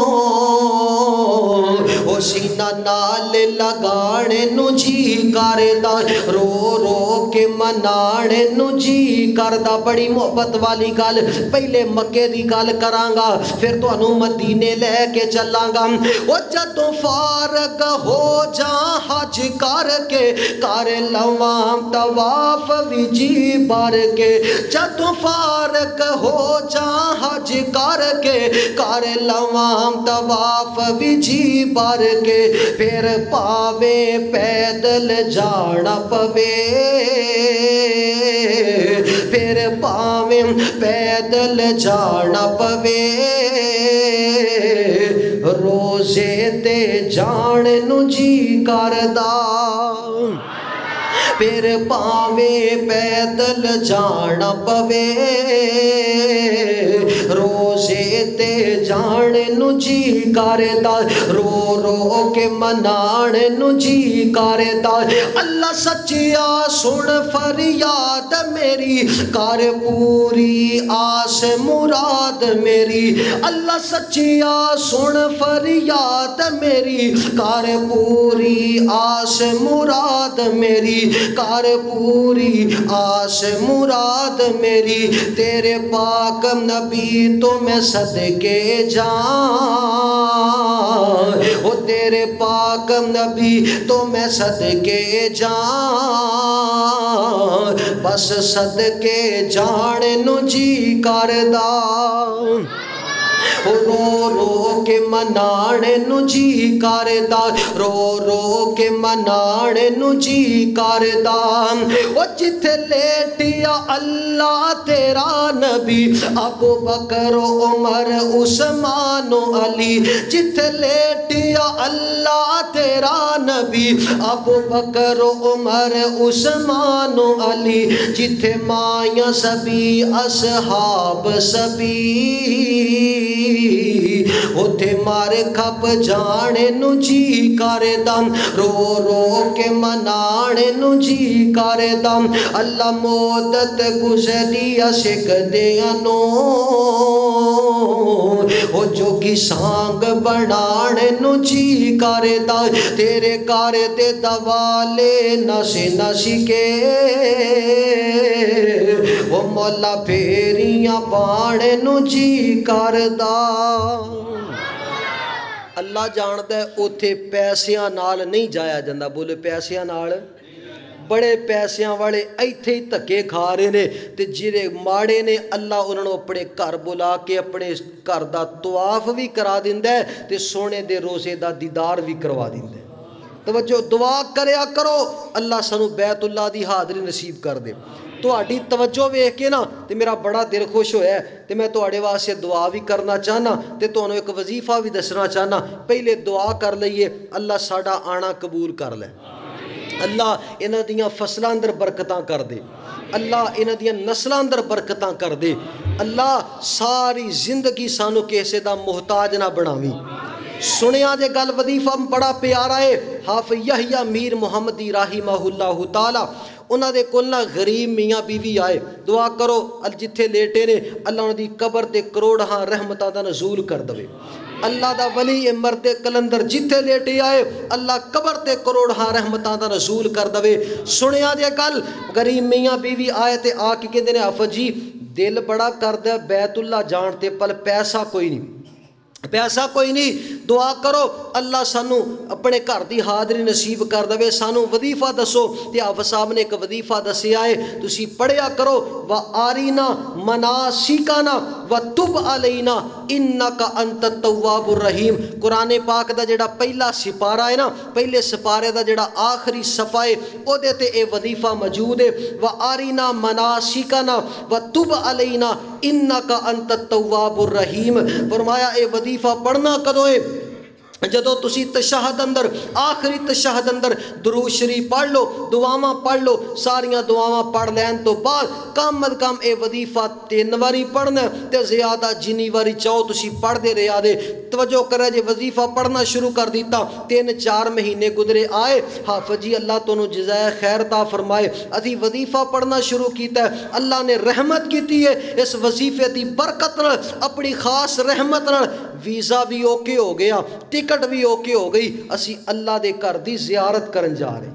وہ سینہ نال لگاڑ نو جی کردا رو رو کے مناڑ نو جی کردا بڑی محبت والی گل پہلے مکے دی گل کرانگا پھر تو انو مدینے لے کے چلانگا وہ جدوں فارغ ہو جا حج کر کے کر لوام طواف وی جی بار کے جدوں فارغ ہو جا حج کر کے کر لوام طواف وی جی بار کے پھر پاوے پیدل جانا پوے پھر پاوے پیدل جانا پوے روزے تے جان نو جی کردا پھر پاوے پیدل جانا پوے روزے تے جان نو جی کردا رو رو کے منان نو جی کردا اللہ سچیا سن فریاد میری کر پوری آس مراد میری اللہ سچیا سن فریاد میری کر پوری آس مراد میری کر پوری آس مراد میری تیرے پاک نبی تو میں صدقے جان او تیرے پاک نبی تو میں صدقے جان بس صدقے جان نو جی کردا رو رو کے منانے نو جی کردا رو رو کے منانے نو جی کردا او جتھے لیٹیا اللہ تیرا نبی ابو بکر و عمر عثمان و علی جتھے لیٹیا اللہ تیرا نبی ابو بکر و عمر عثمان و علی جتھے مائیاں سبی اصحاب سبی اوتھے مارے کھپ جانے نو جی کردا رو رو کے منانے نو جی کردا اللہ مدت گزری سکھ دیا نو او جو کی سانگ بنانے نو جی کردا تیرے کارے تے دوالے نسی نسی کے او مولا پھیریاں پانے نو جی کردا اللہ جانتا ہے اوتھے پیسیاں نال نہیں جایا جاندہ بولے پیسیاں نال بڑے پیسیاں والے ایتھے ہی دھکے کھا رہے نے تے جڑے ماڑے نے اللہ انہوں نے اپنے گھر بلا کے اپنے گھر دا طواف بھی کرا دیندا ہے تے سونے دے روزے دا دیدار بھی کروا دیندا ہے۔ توجہ دعا کریا کرو اللہ سانو بیت اللہ دی حاضری نصیب کر دے۔ تہاڈی توجہ ویکھ کے نا تے میرا بڑا دل خوش ہویا ہے تے میں تہاڈے واسطے دعا بھی کرنا چاہنا تے تہانوں ایک وظیفہ بھی دسنا چاہنا۔ پہلے دعا کر لئیے اللہ ساڈا آنا قبول کر لے، اللہ انہاں دیاں فصلاں اندر برکتاں کر دے، اللہ انہاں دیاں نسلاں اندر برکتاں کر دے، اللہ ساری زندگی سانو کسے دا محتاج نہ بناویں۔ سنیا جے گل وظیفہ بڑا پیارا ہے، حافظ یحییٰ میر محمدی رحمہ اللہ تعالی انہاں دے کول نہ غریب میاں بیوی آئے، دعا کرو جتھے لیٹے نے اللہ انہاں دی قبر تے کروڑاں رحمتاں دا نزول کر دے۔ اللہ دا ولی مرد کلندر جتھے لیٹے آئے اللہ قبر تے کروڑاں رحمتاں دا نزول کر دے۔ سنیا جے گل غریب میاں بیوی آئے تے آ کے کہندے نے حافظ جی دل بڑا کردا بیت اللہ جان تے پل پیسہ کوئی نہیں، پیسہ کوئی نہیں، دعا کرو اللہ سانو اپنے گھر دی حاضری نصیب کر دے، سانو وظیفہ دسو تے حافظ صاحب نے ایک وظیفہ دسیا ہے تسی پڑھیا کرو وَآرِنَا مَنَاسِکَنَا وَتُبْ عَلَيْنَا إِنَّكَ أَنْتَ التَّوَّابُ الرَّحِيمُ۔ قرآن پاک دا جڑا پہلا سپارہ ہے نا، پہلے سپارے دا جڑا آخری صفحہ ہے او دے تے اے وظیفہ موجود ہے وَآرِنَا مَنَاسِکَنَا وَتُبْ عَلَيْنَا إِنَّكَ أَنْتَ التَّوَّابُ الرَّحِيمُ۔ فرمایا اے وظیفہ پڑھنا کدوں ہے؟ جدو تسی تشہد اندر آخری تشہد اندر درود شریف پڑھ لو، دعاواں پڑھ لو، ساریاں دعاواں پڑھ لین تو بعد کم از کم اے وظیفہ تین واری پڑھنا تے زیادہ جنی واری چاہو تسی پڑھ دے رہا دے۔ توجہ کرے جے وظیفہ پڑھنا شروع کر دیتا، تین چار مہینے گزرے آئے، حافظ جی اللہ تونوں جزائے خیر عطا فرمائے، اسی وظیفہ پڑھنا شروع کیتا ہے، اللہ نے رحمت کیتی ہے اس وظیفے دی برکت نال، اپنی خاص رحمت نال ویزا بھی اوکے ہو گیا، ٹکٹ بھی اوکے ہو گئی، اسی اللہ دے گھر دی زیارت کرن جا رہے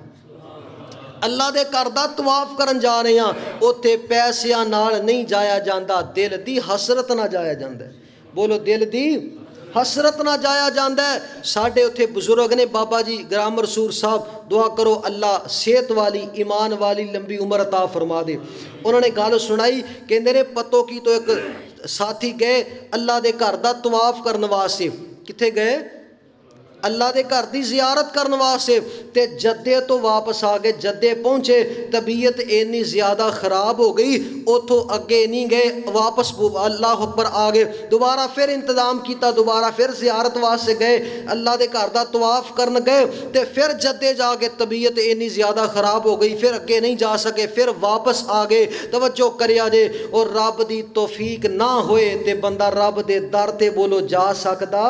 ہیں، اللہ دے گھر دا طواف کرن جا رہے ہیں، اوتھے پیسیاں نال نہیں جایا جاندا، دل دی حسرت نہ جایا جاندا ہے، بولو دل دی حسرت نہ جایا جاندا ہے۔ ساڈے اوتھے بزرگ نے بابا جی گرامر سور صاحب، دعا کرو اللہ صحت والی ایمان والی لمبی عمر عطا فرما دے، انہوں نے گل سنائی کہندے نے پتو کی تو ایک ساتھی گئے اللہ دے گھر دا طواف کرن واسطے، کتھے گئے؟ اللہ دے گھر دی زیارت کرن واسطے، تے جدے تو واپس آ گئے، جدے پہنچے طبیعت اینی زیادہ خراب ہو گئی، اتھوں اگے نہیں گئے، واپس اللہ اکبر آ گئے، دوبارہ پھر انتظام کیتا، دوبارہ پھر زیارت واسطے گئے، اللہ دے گھر دا طواف کرن گئے، تے پھر جدے جا کے طبیعت اینی زیادہ خراب ہو گئی، پھر اگے نہیں جا سکے، پھر واپس آ گئے۔ توجہ کریا جے، اور رب دی توفیق نہ ہوئے تے بندہ رب دے در تے بولو جا سکدا؟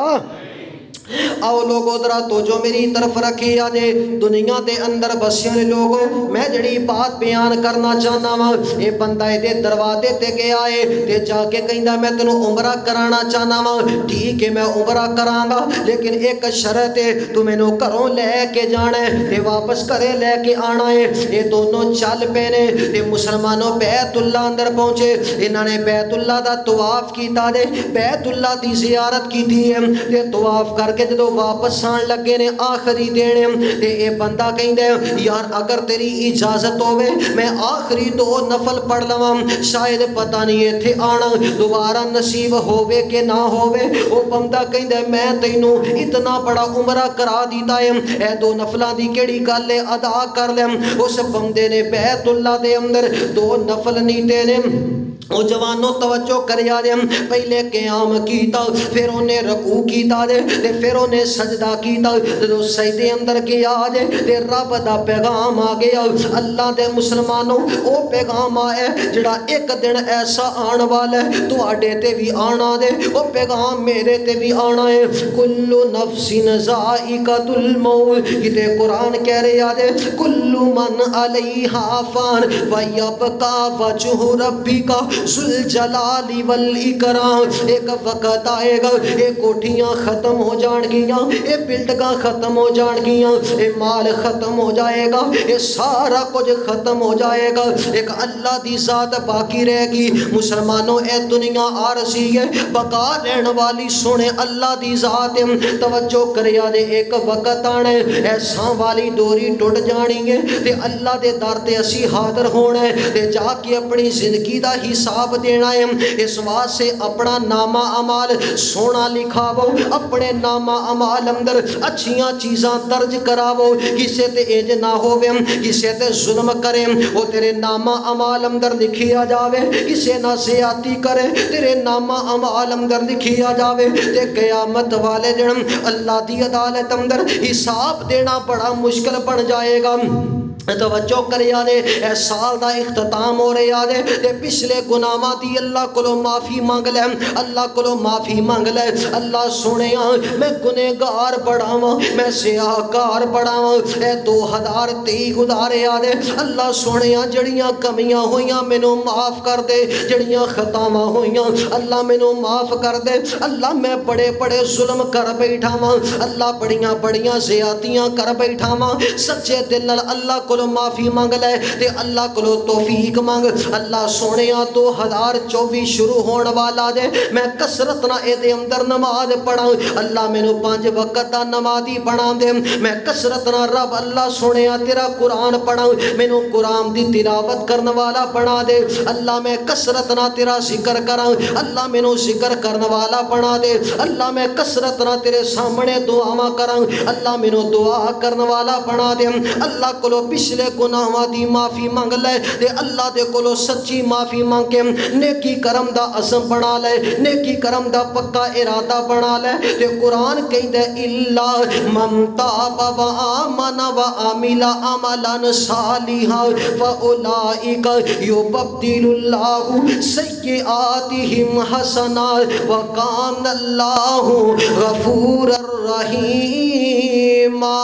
آؤ لوگوں ذرا توجہ میری طرف رکھی آجے، دنیا دے اندر بسیوں نے لوگوں میں جڑی بات بیان کرنا چاہنا وا، اے بندہ دے دروازے تے گیا ہے تے جا کے کہندا میں تینوں عمرہ کرانا چاہنا وا، ٹھیک ہے میں عمرہ کراں گا لیکن ایک شرط ہے تو مینوں گھروں لے کے جانا ہے تے واپس گھرے لے کے آنا ہے۔ اے دونوں چل پے نے تے مسلمانوں بیت اللہ اندر پہنچے، انہاں نے بیت اللہ دا طواف کیتا دے، بیت اللہ دی زیارت کیتی ہے تے طواف کر کے جدو واپس آن لگے نے آخری دینے تے اے بندہ کہندے یار اگر تیری اجازت ہوئے میں آخری دو نفل پڑھ لواں، شاید پتہ نہیں ایتھے آنا دوبارہ نصیب ہوئے کہ نہ ہوئے۔ او بندہ کہندے میں تینوں اتنا بڑا عمرہ کرا دیتا ہے، اے دو نفلاں دی کیڑی گل ہے ادا کر لیں۔ اس بندے نے بیت اللہ دے اندر دو نفل نیتے نے، او جوانوں توجہ کریا دے، پہلے قیام کیتا، پھر انہیں رکوع کیتا دے، پھر انہیں سجدہ کیتا، جو سجدے اندر کیا دے تے رب دا پیغام آ گیا۔ اللہ دے مسلمانوں او پیغام آئے جڑا ایک دن ایسا آن والا ہے تو آڈے تے بھی آنا دے، او پیغام میرے تے بھی آنا ہے۔ کل نفس ذائقۃ الموت، یہ تے قرآن کہہ رہے آدے کل من علیہا فان ویبقا وجہ ربک ذو الجلال والاکرام۔ ایک وقت آئے گا یہ کوٹھیاں ختم ہو جان گی، گیاں، یہ بلڈنگاں ختم ہو جان گیاں، یہ مال ختم ہو جائے گا، یہ سارا کچھ ختم ہو جائے گا، ایک اللہ دی ذات باقی رہے گی۔ مسلمانوں اے دنیا عارضی ہے، بقا رہن والی سونے اللہ دی ذات ہے۔ توجہ کریا دے ایک وقت آنے ایسا والی ڈوری ٹوٹ جانی ہے تے اللہ دے در تے اسی حاضر ہونا ہے تے جا کے اپنی زندگی دا حساب دینا ہے۔ اس واسطے اپنا نامہ اعمال سونا لکھاو، اپنے نامہ اعمال اندر اچھیاں چیزاں درج کراو، کسے تے انج نہ ہووے کسے تے ظلم کرے وہ تیرے نامہ اعمال اندر لکھیا جاوے، کسے نہ زیادتی کرے تیرے نامہ اعمال اندر لکھیا جاوے تے قیامت والے دن اللہ دی عدالت اندر حساب دینا بڑا مشکل بن جائے گا۔ توجہ کریا دے اے سال دا اختتام ہو رہا دے تے پچھلے گناہاں دی اللہ کولو معافی مانگ لے، اللہ کولو معافی مانگ لے۔ اللہ سنیا میں گنہگار بڑا وا، میں سیاہکار بڑا وا، اے دو ہزار تئی گزاریا دے اللہ سنیا جڑیاں کمیاں ہویاں مینوں معاف کر دے، جڑیاں خطاواں ہویاں اللہ مینوں معاف کر دے۔ اللہ میں بڑے بڑے ظلم کر بیٹھا وا، اللہ بڑیاں بڑیاں زیادتیاں کر بیٹھا وا، سچے دل نال اللہ کولو معافی مانگ لے تے اللہ کولو توفیق مانگ۔ اللہ سونیا دو ہزار چوبیس شروع ہون والا دے، میں کسرت نہ اے دے اندر نماز پڑھاں، اللہ مینوں پانچ وقت دا نمازی بنا دے، میں کسرت نہ رب اللہ سونیا تیرا قرآن پڑھاں، مینوں قرآن دی تلاوت کرن والا بنا دے، اللہ میں کسرت نہ تیرا ذکر کراں، اللہ مینوں ذکر کرن والا بنا دے، اللہ میں کسرت نہ تیرے سامنے دعاواں کراں، اللہ مینوں دعا کرن والا بنا دے۔ اللہ کولو پچھلے گناہاں دی معافی مانگ لے تے اللہ دے کولو سچی معافی مانگ کے نیکی کرم دا عزم بنا لے، نیکی کرم دا پکا ارادہ بنا لے تے قرآن کہندا الا من تاب و آمن و عمل عملا صالحا فاولئک یبدل اللہ سیئاتہم حسنات وکان اللہ غفورا رحیما۔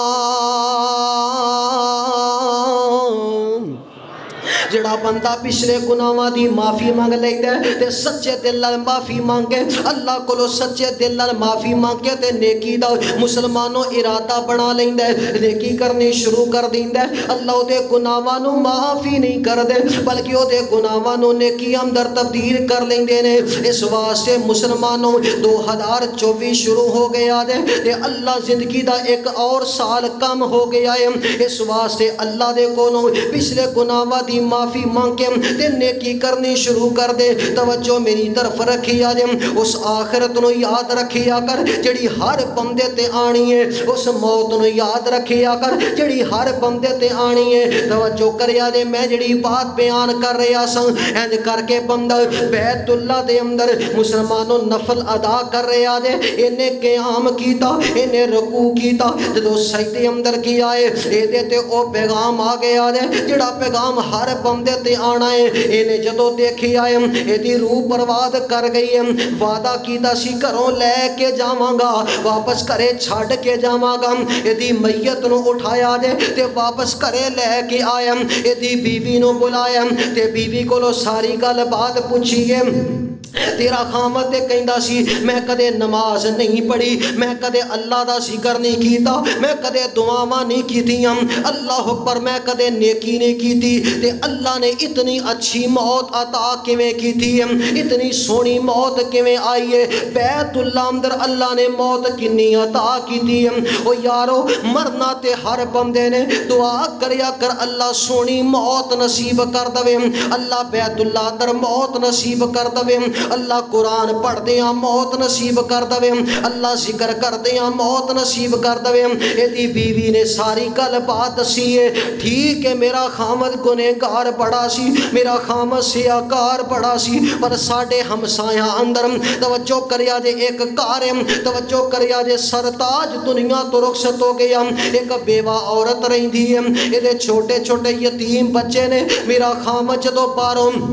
جڑا بندہ پچھلے گناہاں دی معافی مانگ لیندا ہے تے سچے دل نال معافی مانگے، اللہ کولو سچے دل نال معافی مانگے تے نیکی دا مسلمانوں ارادہ بنا لیندا ہے، نیکی کرنی شروع کر دیندا ہے، اللہ او دے گناہاں نوں معافی نہیں کر دے بلکہ او دے گناہاں نوں نیکی اندر تبدیل کر لیندے نے۔ اس واسطے مسلمانوں دو ہزار چوبیس شروع ہو گیا دے تے اللہ زندگی دا ایک اور سال کم ہو گیا ہے، اس واسطے اللہ دے کولوں پچھلے گناہاں دی معافی مانگ کے تے نیکی کرنی شروع کر دے۔ توجہ میری طرف رکھیا دے، اس آخرت نو یاد رکھیا کر جڑی ہر بندے تے آنی ہے، اس موت نو یاد رکھیا کر جڑی ہر بندے تے آنی ہے۔ توجہ کریا دے میں جڑی بات بیان کر رہا سا اینج کر کے بندہ بیت اللہ دے اندر مسلمانوں نفل ادا کر رہا دے، انہیں قیام کیتا، انہیں رکوع کیتا، جدو سجدے اندر کیا ہے اے دے تے او پیغام آ گیا دے جڑا پیغام ہر بندے تے آنا ہے۔ انہیں جدو دیکھی آئے ایدی روح پرواد کر گئی ہے، وعدہ کیتا سی گھروں لے کے جاواں گا، واپس کرے چھڑ کے جاواں گا، ایدی میت نو اٹھایا دے تے واپس کرے لے کے آئے، ایدی بیوی نو بلایا تے بیوی کو لو ساری گل بات پوچھیے۔ تیرا خامد دے کہندا سی میں کدے نماز نہیں پڑھی، میں کدے اللہ دا ذکر نہیں کیتا، میں کدے دعاواں نہیں کیتیاں، اللہ اکبر میں کدے نیکی نہیں کیتی تے اللہ نے اتنی اچھی موت عطا کیویں کیتی ہے، اتنی سونی موت کیویں آئی ہے، بیت اللہ اندر اللہ نے موت کنی عطا کیتی ہے۔ او یارو مرنا تے ہر بندے نے دعا کریا کر اللہ سونی موت نصیب کر دے، اللہ بیت اللہ اندر موت نصیب کر دے، اللہ قرآن پڑھ دیاں موت نصیب کر دے، اللہ ذکر کر دیاں موت نصیب کر دے۔ ایدی بیوی نے ساری گل بات دسی ہے، ٹھیک ہے میرا خامد گنہگار بڑا سی، میرا خامد سیاہکار بڑا سی، پر ساڈے ہمسایاں اندر توجہ کریا جے ایک کارم توجہ کریا جے سرتاج دنیا تو رخصت ہو گیا، ایک بیوہ عورت رہندی ہے، ایدے چھوٹے چھوٹے یتیم بچے نے، میرا خامد جدو باروں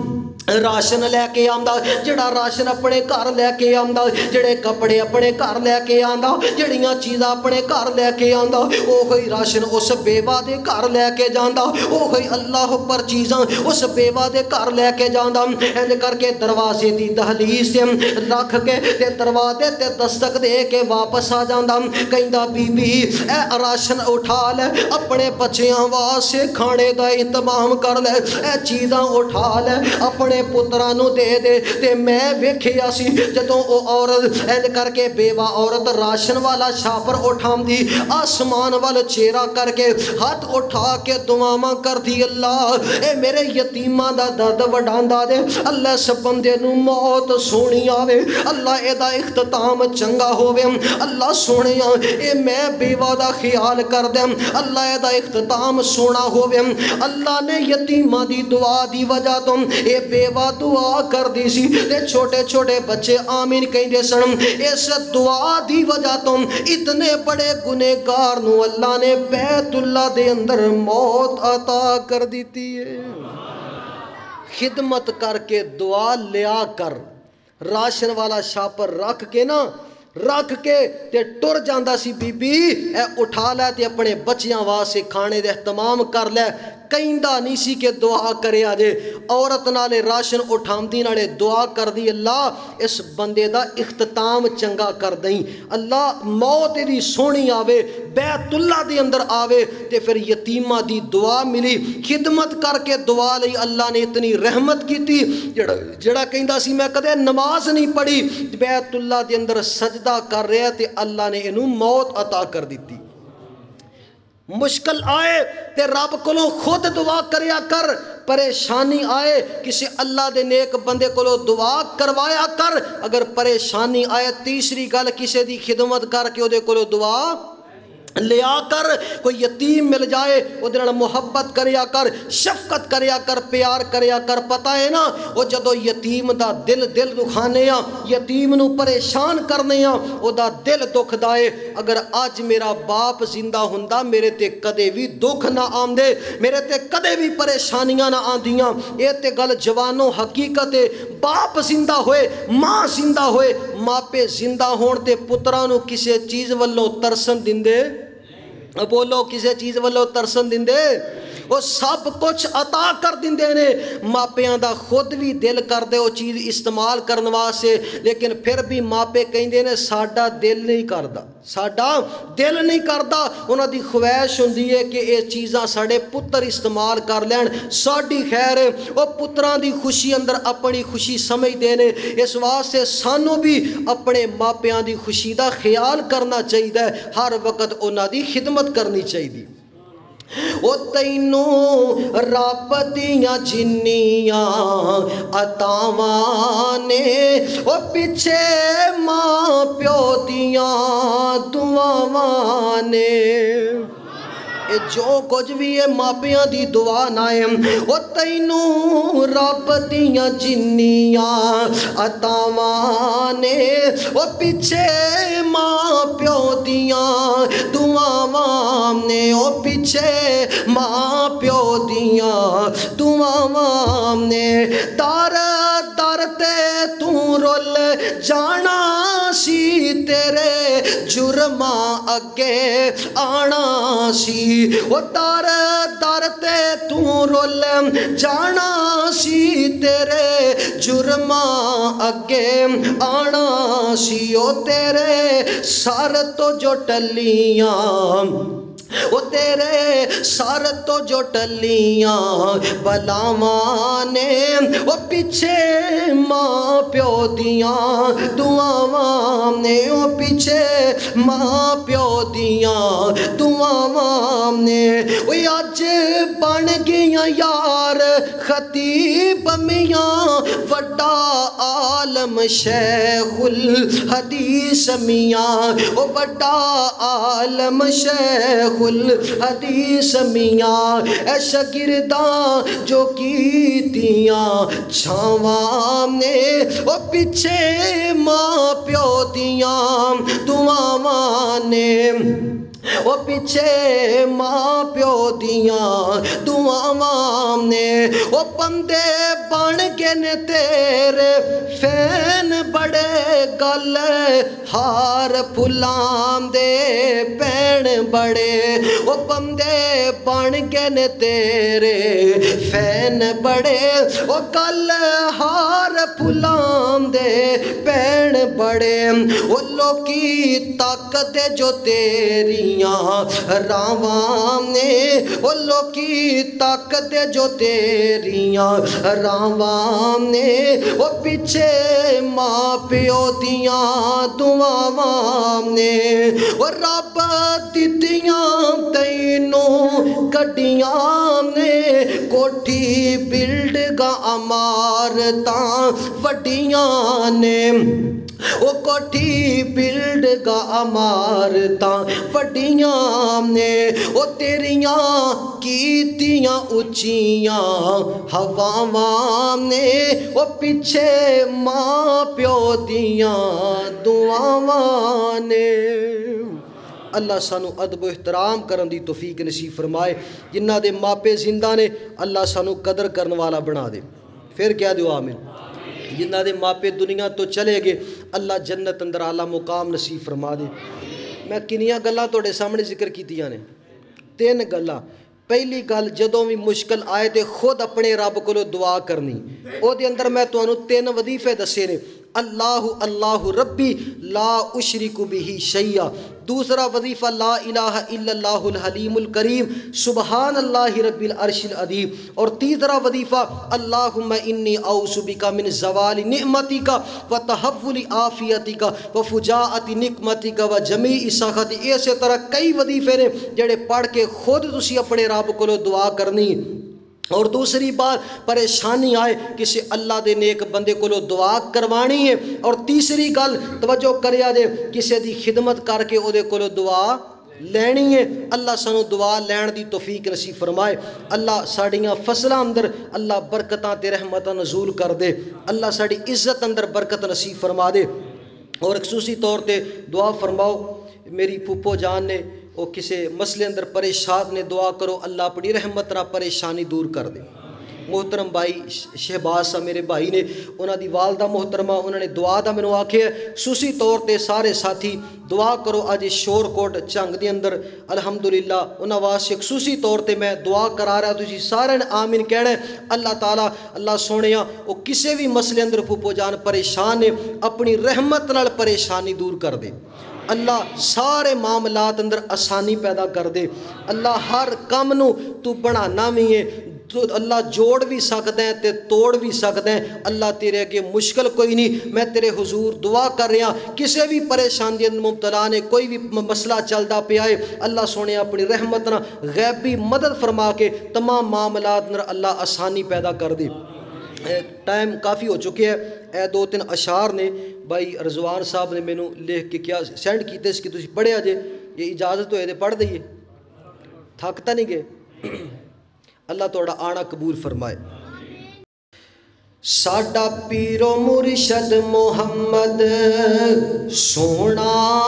राशन लैके आंदा, जिहड़ा राशन अपने घर लैके आंदा, जिहड़े कपड़े अपने घर लैके आंदा, जिहड़ियां चीज़ां अपने घर लैके आंदा, ओही राशन उस बेवा दे घर लैके जांदा, ओही अल्लाह पर चीज़ां उस बेवा दे घर लैके जांदा। इंज करके दरवाजे दी दहलीज से रख के ते दरवाजे ते दस्तक दे के वापस आ जांदा। कहंदा बीबी ए राशन उठा ले, अपने बच्चियां वास्ते खाने दा इंतजाम कर ले, ए चीज़ां उठा ले अपने पुत्रां नूं दे दे। ते मैं वेखिया सी जदों ओ औरत इंज करके बेवा औरत राशन वाला छापर उठांदी, आसमान वाल चेहरा करके हाथ उठा के दुआवां करदी, अल्लाह ए मेरे यतीमां दा दर्द वडांदा दे, अल्लाह इस बंदे नूं मौत सोहनी आवे, अल्लाह एदा इख्तिताम चंगा होवे, अल्लाह सोहणिया ए मैं बेवा दा ख्याल कर दे, अल्लाह एदा इख्तिताम सोहना होवे। अल्लाह ने यतीमां दी दुआ दी वजह तो ए बेवा दुआ कर दी सी ते छोटे छोटे बच्चे आमीन कहते सन। इस दुआ दी वजह तो इतने बड़े गुनेगार नूं अल्लाह ने बैतुल्ला दे अंदर मौत अता कर दी है। खिदमत करके दुआ लिया कर, राशन वाला छापर रख के ना रख के ते टुर जांदा सी, बीबी ए उठा लै ते अपने बच्चियां वास्ते खाने दे इहतमाम कर लै। कहंदा नहीं सी कि दुआ करे जे, औरत नाले राशन उठांदी नाले दुआ कर दी, अल्लाह इस बंदे दा इख्तिताम चंगा कर दई, अल्लाह मौत दी सोहनी आवे, बैतुल्ला दे अंदर आवे ते फिर यतीमा दी दुआ मिली। खिदमत करके दुआ लई अल्लाह ने इतनी रहमत की, जड़ा जड़ा कहंदा सी मैं कदे नमाज नहीं पढ़ी, बैतुल्ला दे अंदर सजदा कर रहा ते अल्लाह ने इनू मौत अता कर दी। मुश्किल आए ते रब कोलों खुद दुआ करया कर, परेशानी आए किसी अल्लाह दे नेक बंदे कोलों दुआ करवाया कर। अगर परेशानी आए तीसरी गल किसी दी खिदमत करके उहदे कोलों दुआ लिया कर। कोई यतीम मिल जाए उहदे नाल मुहब्बत करया कर, शफकत करया कर, प्यार करया कर। पता है ना वो जदों यतीम दा दिल दिल दुखाने आ, यतीम नूं परेशान करने आ, उहदा दिल दुखदा है। अगर अज मेरा बाप जिंदा हुंदा मेरे ते कदे भी दुख ना आंदे, मेरे ते कदे भी परेशानियां ना आंदियां। ये ते गल जवानों हकीकत है। बाप जिंदा होए, मां जिंदा होए, मापे जिंदा होण ते पुत्रां नूं किसी चीज़ वल्लों तरसन दिंदे, बोलो किसी चीज़ वालों तरसन दिंदे, वो सब कुछ अता कर दिंदे ने। मापियां दा खुद भी दिल करदे वो चीज़ इस्तेमाल करने वास्ते, लेकिन फिर भी मापे कहंदे ने साडा दिल नहीं करदा, साडा दिल नहीं करदा। उन्हां दी ख्वाहिश हुंदी है कि ये चीज़ां साडे पुत्तर इस्तेमाल कर लैण, साडी खैर है। वो पुत्रां दी खुशी अंदर अपनी खुशी समझदे ने। इस वास्ते सानू भी अपने मापियां दी खुशी दा ख्याल करना चाहिए, हर वक्त उन्हां दी खिदमत करनी चाहिए। ओ तैनू रब दियां जिन्नियां अतावां ने, ओ पिछे मां प्यो दियां दुआवां ने। ये जो कुछ भी है मापियां दी दुआ ना है। ओ तैनू रब दियां जिन्नियां अतावां ने, ओ पिछे मां प्यो दियां दुआवां ने, ओ पिछे मां प्यो दियां दुआवां ने। दर दर ते तू रुल जाना सी, तेरे जुर्मा अगे आना सी। वो दर दर ते तू रुल जाना सी, तेरे जुर्मा अगे आना सी। ओ तेरे सर तो जो टलियां, वो तेरे सर तो जो टलियां बलावां ने, वो पीछे मां प्यो दियां दुआवां ने, वो पीछे मां प्यो दियां दुआवां ने। वो अज बन गईयां यार खतीब मियां, वड्डा आलम शैखुल हदीस मियां, वो वड्डा आलम शैखुल हदीस मियां। ऐ शागिर्दां जो कीतियां छावां ने, ओ पिछे मां प्यो दियां दुआवां ने। وہ پیچھے ماں پیو دیاں دعاواں نے وہ بندے بن کے نے تیرے فین بڑے گل ہار پھلاں دے پین بڑے وہ بندے بن کے نے تیرے فین بڑے وہ گل ہار پھلاں دے پین بڑے وہ لوکی طاقت جو تیریاں راواں نے وہ لوکی طاقت جو تیریاں راواں نے وہ پیچھے ماں پیو دیاں دعاواں نے وہ رب دتیاں تینوں گڈیاں نے کوٹھی بلڈ گا عمارتاں وڈیاں نے وہ کوٹھی بلڈ گا عمارتاں وڈیاں نے وہ تیریاں کیتیاں اچیاں ہواواں نے وہ پیچھے ماں پیو دیاں دعاواں نے اللہ سانو ادب و احترام کرن دی توفیق نصیب فرمائے جنہ دے ماپے زندہ نے اللہ سانو قدر کرن والا بنا دے پھر کیا دعا آمین جنہ دے ماپے دنیا تو چلے گئے اللہ جنت اندر اعلیٰ مقام نصیب فرما دے میں کنیاں گلاں توڑے سامنے ذکر کیتیاں نے تین گلاں پہلی گل جدوں بھی مشکل آئے تے خود اپنے رب کو دعا کرنی او دے اندر میں تانوں تین وظیفے دسے نے اللہ اللہ ربی لا اشرک بہ شیئا دوسرا وظیفہ لا الہ الا اللہ الحلیم الکریم سبحان اللہ رب العرش العظیم اور تیسرا وظیفہ اللہم انی اعوذ بک من زوال نعمتک و تحول عافیتک و فجاءت نقمتک و جمیع سخط اسی طرح کئی وظیفے نے جڑے پڑھ کے خود تسی اپنے رب کو دعا کرنی اور دوسری بار پریشانی آئے کسی اللہ دے نیک بندے کو دعا کروانی ہے اور تیسری گل توجہ کریا دے کسی دی خدمت کر کے او دے کو دعا لینی ہے اللہ سانو دعا لین دی توفیق نصیب فرمائے اللہ ساڑیاں فصلہ اندر اللہ برکتاں تے رحمتاں نزول کر دے اللہ ساڑی عزت اندر برکت نصیب فرما دے اور خصوصی طور تے دعا فرماؤ میری پھوپھو جان نے وہ کسی مسئلے اندر پریشان نے دعا کرو اللہ اپنی رحمت نہ پریشانی دور کر دے محترم بھائی شہباز صاحب میرے بھائی نے انہاں دی والدہ محترمہ انہوں نے دعا دا میں نے آکھے خصوصی طور تے سارے ساتھی دعا کرو اج شور کوٹ چنگ دے اندر الحمدللہ انہاں واسطے خصوصی طور تے میں دعا کرا رہا تسی سارے نے آمین کہنا ہے اللہ تعالیٰ اللہ سونیاں وہ کسی بھی مسئلے اندر پھوپھو جان پریشان نے اپنی رحمت نال پریشانی دور کر دے اللہ سارے معاملات اندر آسانی پیدا کر دے اللہ ہر کام نو تو بنانا بھی ہے تو اللہ جوڑ بھی سکتے ہیں تے توڑ بھی سکتے ہیں اللہ تیرے اگے مشکل کوئی نہیں میں تیرے حضور دعا کر رہا کسی بھی پریشانی اندر مبتلا نے کوئی بھی مسئلہ چلتا پیا ہے اللہ سونے اپنی رحمت نہ غیبی مدد فرما کے تمام معاملات اندر اللہ آسانی پیدا کر دے ٹائم کافی ہو چکے ہے اے دو تین اشعار نے بھائی رضوان صاحب نے مینوں لکھ کے کیا سینڈ کیتے اس کی تسی پڑھیا جے یہ اجازت ہوئے دے پڑھ دئیے تھکتا نہیں گئے اللہ توڑا آنا قبول فرمائے ساڈا پیرو مرشد محمد سونا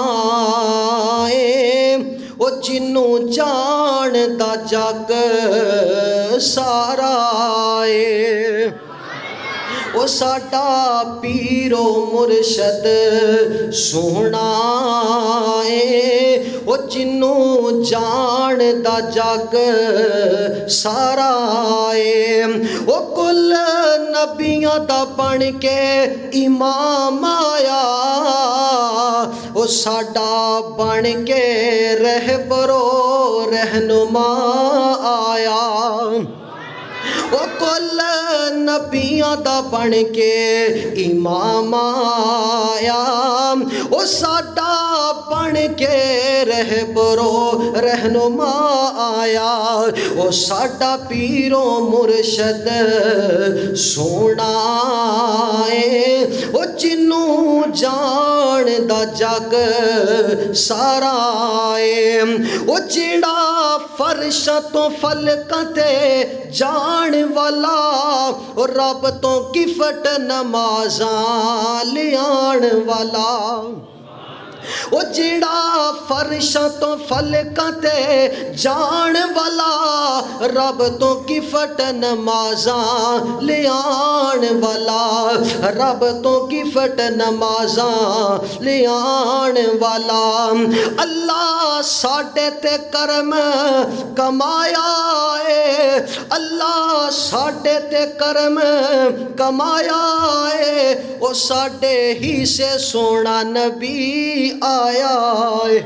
اے او جنوں جان دا جگ سارا اے او ساڈا پیرو مرشد سونا اے او جنوں جان دا جگ سارا اے او کل نبیاں دا بن کے امام آیا او ساڈا بن کے رہبرو رہنما آیا او کل نبیاں دا بن کے امام آیا او ساڈا بن کے رہبرو رہنما آیا او ساڈا پیرو مرشد سونا اے او جنوں جان دا جگ سارا اے او جڑا فرشاں تو فلکاں تے جان والا رب تو گفٹ نمازاں لیان والا وہ جڑا فرشاں تو فلکاں تے جان والا رب تو گفٹ نمازاں لے آن والا رب تو گفٹ نمازاں لے آن والا اللہ ساڈے تے کرم کمایا ہے اللہ ساڈے تے کرم کمایا ہے وہ ساڈے ہی سے سونا نبی آیا ہے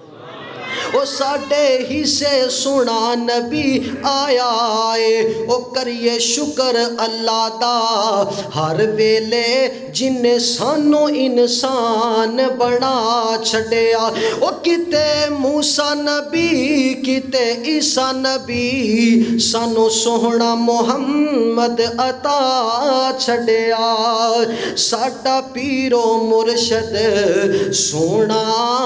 وہ ساڈے ہی سے سونا نبی آیا ہے وہ کریے شکر اللہ دا ہر ویلے جن نے سانو انسان بنا چھڑیا وہ کتے موسیٰ نبی کتے عیسیٰ نبی سانو سونا محمد عطا چھڑیا ساڈا پیرو مرشد سونا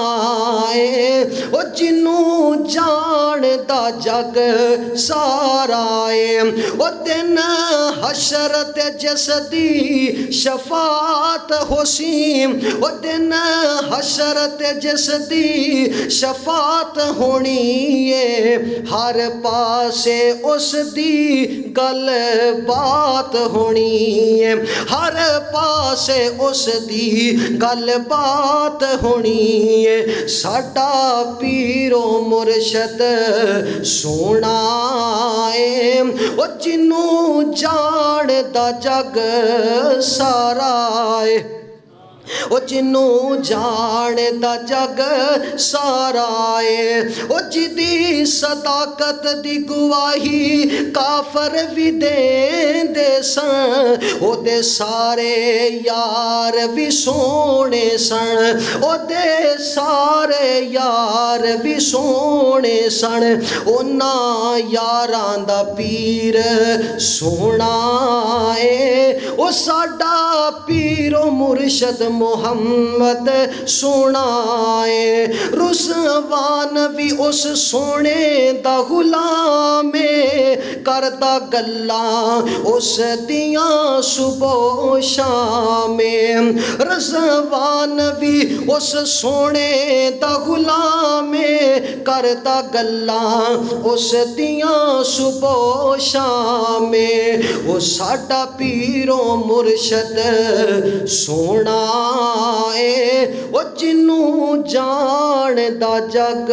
ہے وہ جنوں جان دا جگ سارا ہے وہ دن حشرت جس دی شفاعت حسین وہ دن حشرت جس دی شفاعت ہونی ہے ہر پاسے اس دی گل بات ہونی ہے ہر پاسے اس دی گل بات ہونی ہے ساڈا پیرو مرشد سونا ہے وہ جنوں جان دا جگ سارا ہے وہ جنوں جان دا جگ سارا ہے وہ جدی صداقت دی گواہی کافر بھی دین دے سن وہ دے سارے یار بھی سونے سن وہ دے سارے یار بھی سونے سن اونا یاران دا پیر سونا ہے وہ ساڈا پیرو مرشد محمد سونا ہے رسوان بھی اس سونے دا غلام کردا گلاں اس دیاں صبح شام رسوان بھی اس سونے دا غلام کردا گلاں اس دیاں صبح شام وہ ساڈا پیرو مرشد سونا وہ جنوں جان دا جگ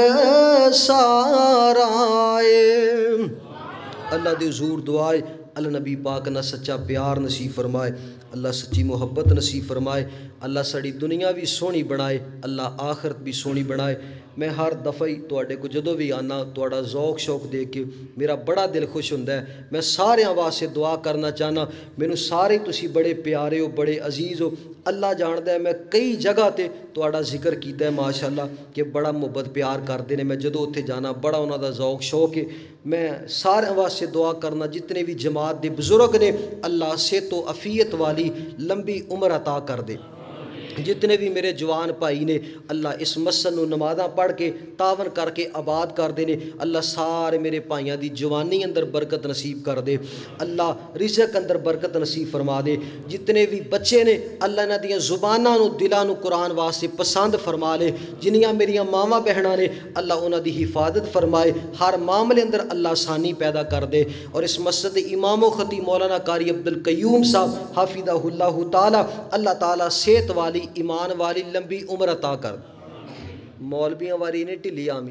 سارا ہے اللہ دے حضور دعائے اللہ نبی پاک نہ سچا پیار نصیب فرمائے اللہ سچی محبت نصیب فرمائے اللہ سڑی دنیا بھی سونی بنائے اللہ آخرت بھی سونی بنائے میں ہر دفعہ ہی تواڈے کو جدوں بھی آنا تواڈا ذوق شوق دیکھ کے میرا بڑا دل خوش ہوندا ہے میں سارے واسطے دعا کرنا چاہنا مینوں سارے تسی بڑے پیارے ہو بڑے عزیز ہو اللہ جاندا ہے میں کئی جگہ تے تواڈا ذکر کیتا ہے ماشاءاللہ کہ بڑا محبت پیار کردے نے میں جدوں اوتھے جانا بڑا انہاں دا ذوق شوق ہے میں سارے واسطے دعا کرنا جتنے بھی جماعت دے بزرگ نے اللہ صحت و عافیت والی لمبی عمر عطا کر دے جتنے بھی میرے جوان بھائی نے اللہ اس مسجد نو نمازاں پڑھ کے تعاون کر کے آباد کر دے نے اللہ سارے میرے بھائیاں دی جوانی اندر برکت نصیب کر دے اللہ رزق اندر برکت نصیب فرما دے جتنے بھی بچے نے اللہ انہاں دیاں زباناں نو دلاں نو قرآن واسطے پسند فرما لے جنیاں میریاں ماواں بہناں نے اللہ انہاں دی حفاظت فرمائے ہر معاملے اندر اللہ آسانی پیدا کر دے اور اس مسجد دے امام و خطیب مولانا قاری عبدالقیوم صاحب حافظہ اللہ تعالی اللہ تعالی صحت والی ایمان والی لمبی عمر عطا کر مولویاں والی نے ٹھلی آمین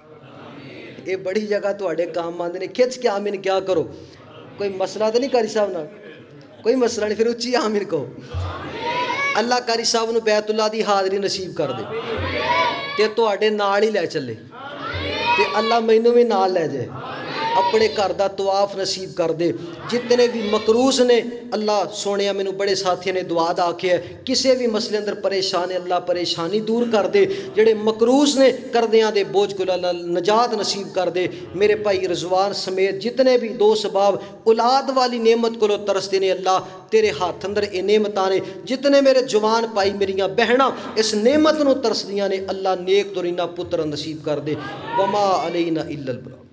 اے بڑی جگہ تواڈے کام آندے نے کھچ کے آمین کیا کرو کوئی مسئلہ تو نہیں قاری صاحب نا کوئی مسئلہ نہیں پھر اچھی آمین کہو اللہ قاری صاحب نو بیت اللہ دی حاضری نصیب کر دے تے تواڈے نال ہی لے چلے تے اللہ مینوں بھی نال لے جائے اپنے گھر دا طواف نصیب کر دے جتنے بھی مقروض نے اللہ سونے مینوں بڑے ساتھیاں نے دعا دا آکھیا ہے کسے بھی مسئلے اندر پریشان ہے اللہ پریشانی دور کر دے جڑے مقروض نے کردیاں دے بوجھ کو اللہ نجات نصیب کر دے میرے بھائی رضوان سمیت جتنے بھی دو سباب اولاد والی نعمت کو ترستے نے اللہ تیرے ہاتھ اندر اے نعمتاں نے جتنے میرے جوان بھائی میریاں بہناں اس نعمت نو ترسدیاں نے اللہ نیک ترینہ پتر نصیب کر دے وما علینا الا البلاغ